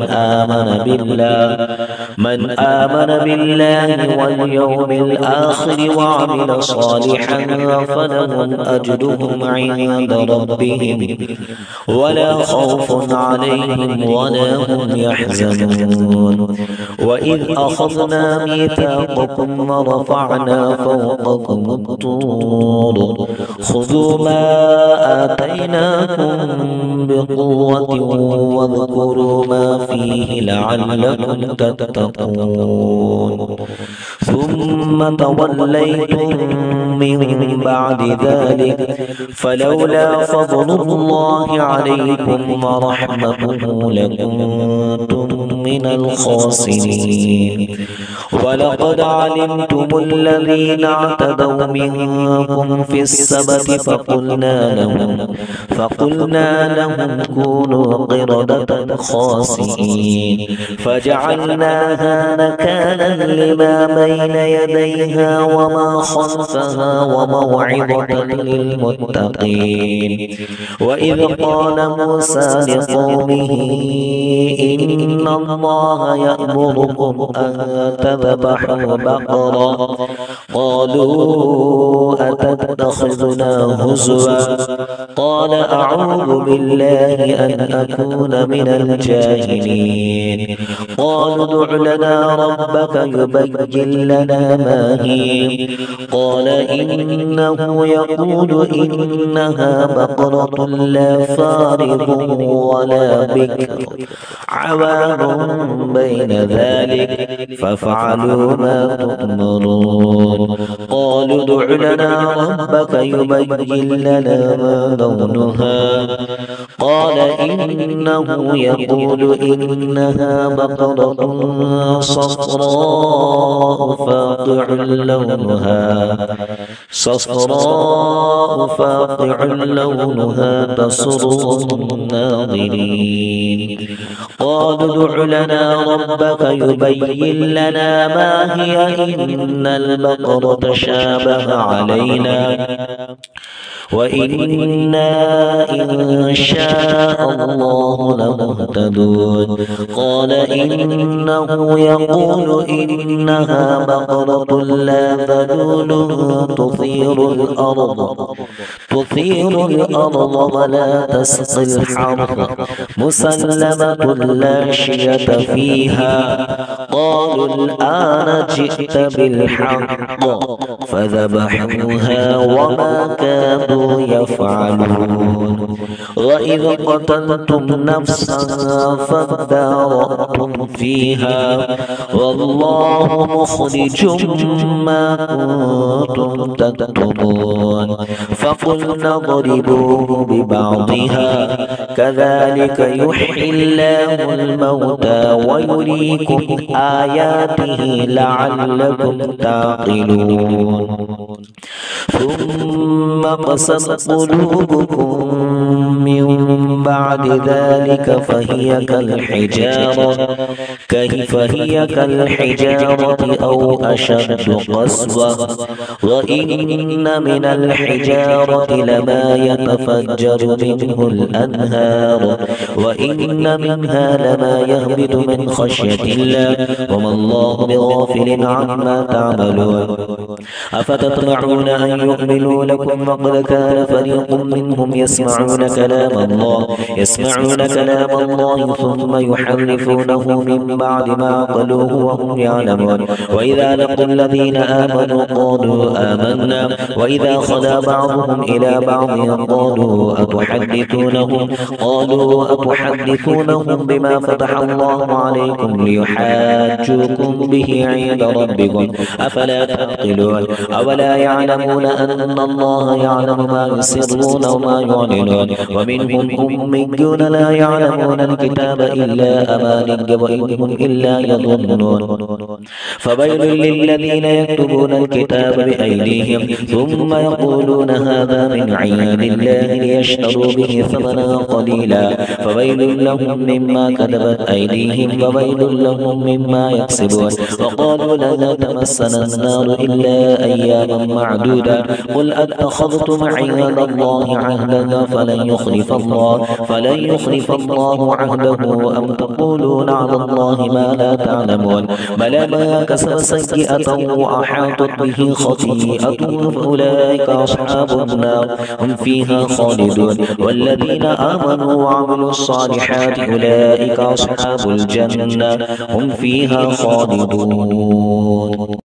آمن بالله واليوم الآخر وعمل صالحا فلهم أجرهم عند ربهم ولا خوف عليهم ولا هم يحزنون وإذ أخذنا ميثاقكم ورفعنا فوقكم الطور خذوا ما آتيناكم بقوة واذكروا ما فيه لعلكم تتقون ثم توليتم من بعد ذلك فلولا فضل الله عليكم ورحمته لكنتم من الخاسرين ولقد علمتم الذين اعتدوا منكم في السبت فقلنا لهم كونوا قردة خاسئين فجعلناها نكالا لما بين بين يديها وما خلفها وموعظة للمتقين. وإذ قال موسى لقومه إن الله يأمركم أن تذبحوا بقرة قالوا أتتخذنا هزوا قال أعوذ بالله أن أكون من الجاهلين. قالوا ادع لنا ربك يبين لنا ما هي قال إنه يقول إنها بقرة لا فارض ولا بكر عوان بين ذلك فافعلوا ما تؤمرون. قالوا ادع لنا ربك يبين لنا ما لونها قال إنه يقول إنها بقرة صفراء فاقع لونها تسر الناظرين. قالوا ادع لنا ربك يبين لنا ما هي إن البقرة شابه علينا وإنا إن شاء الله لمهتدون. قال إنه يقول إنها بقرة لا ذلول تثير الأرض ولا تسقي الحرث مسلمة لا شية فيها. قالوا الآن جئت بالحق فذبحوها وما كانوا يفعلون. وإذ قتلتم نفسا فادارأتم فيها والله مخرج ما كنتم تكتمون. فقلنا اضربوه ببعضها كذلك يحيي الله الموتى ويريكم آياته لعلكم تعقلون. ثم قست قلوبكم من بعد ذلك فهي كالحجارة أو أشد قسوة. وإن من الحجارة لما يتفجر منه الأنهار وإن منها لما يهبط من خشية الله وما الله بغافل عما تعملون. أفتطمعون أن يؤمنوا لكم وقد كان فريق منهم يسمعون كلام الله ثم يحرفونه من بعد ما عقلوه وهم يعلمون. وإذا لقوا الذين آمنوا قالوا آمنا وإذا خلا بعضهم إلى بعض قالوا أتحدثونهم بما فتح الله عليكم ليحاجوكم به عند ربكم أفلا تعقلون. أولا يعلمون أن الله يعلم ما يسرون وما يعلنون. ومنهم أميون لا يعلمون الكتاب إلا أماني وإنهم إلا يظنون. فويل للذين يكتبون الكتاب بأيديهم ثم يقولون هذا من عند الله ليشتروا به ثمنا قليلا فويل لهم مما كتبت أيديهم وويل لهم مما يكسبون. وقالوا لن تمسنا النار إلا أياما معدودة قل أتخذتم عند الله عهدا فلن يخلف الله عهده أم تقولون على الله ما لا تعلمون. بلى ما كسب سيئة وأحاطت به خطيئته فأولئك أصحاب النار هم فيها خالدون. والذين آمنوا وعملوا الصالحات أولئك أصحاب الجنة هم فيها خالدون.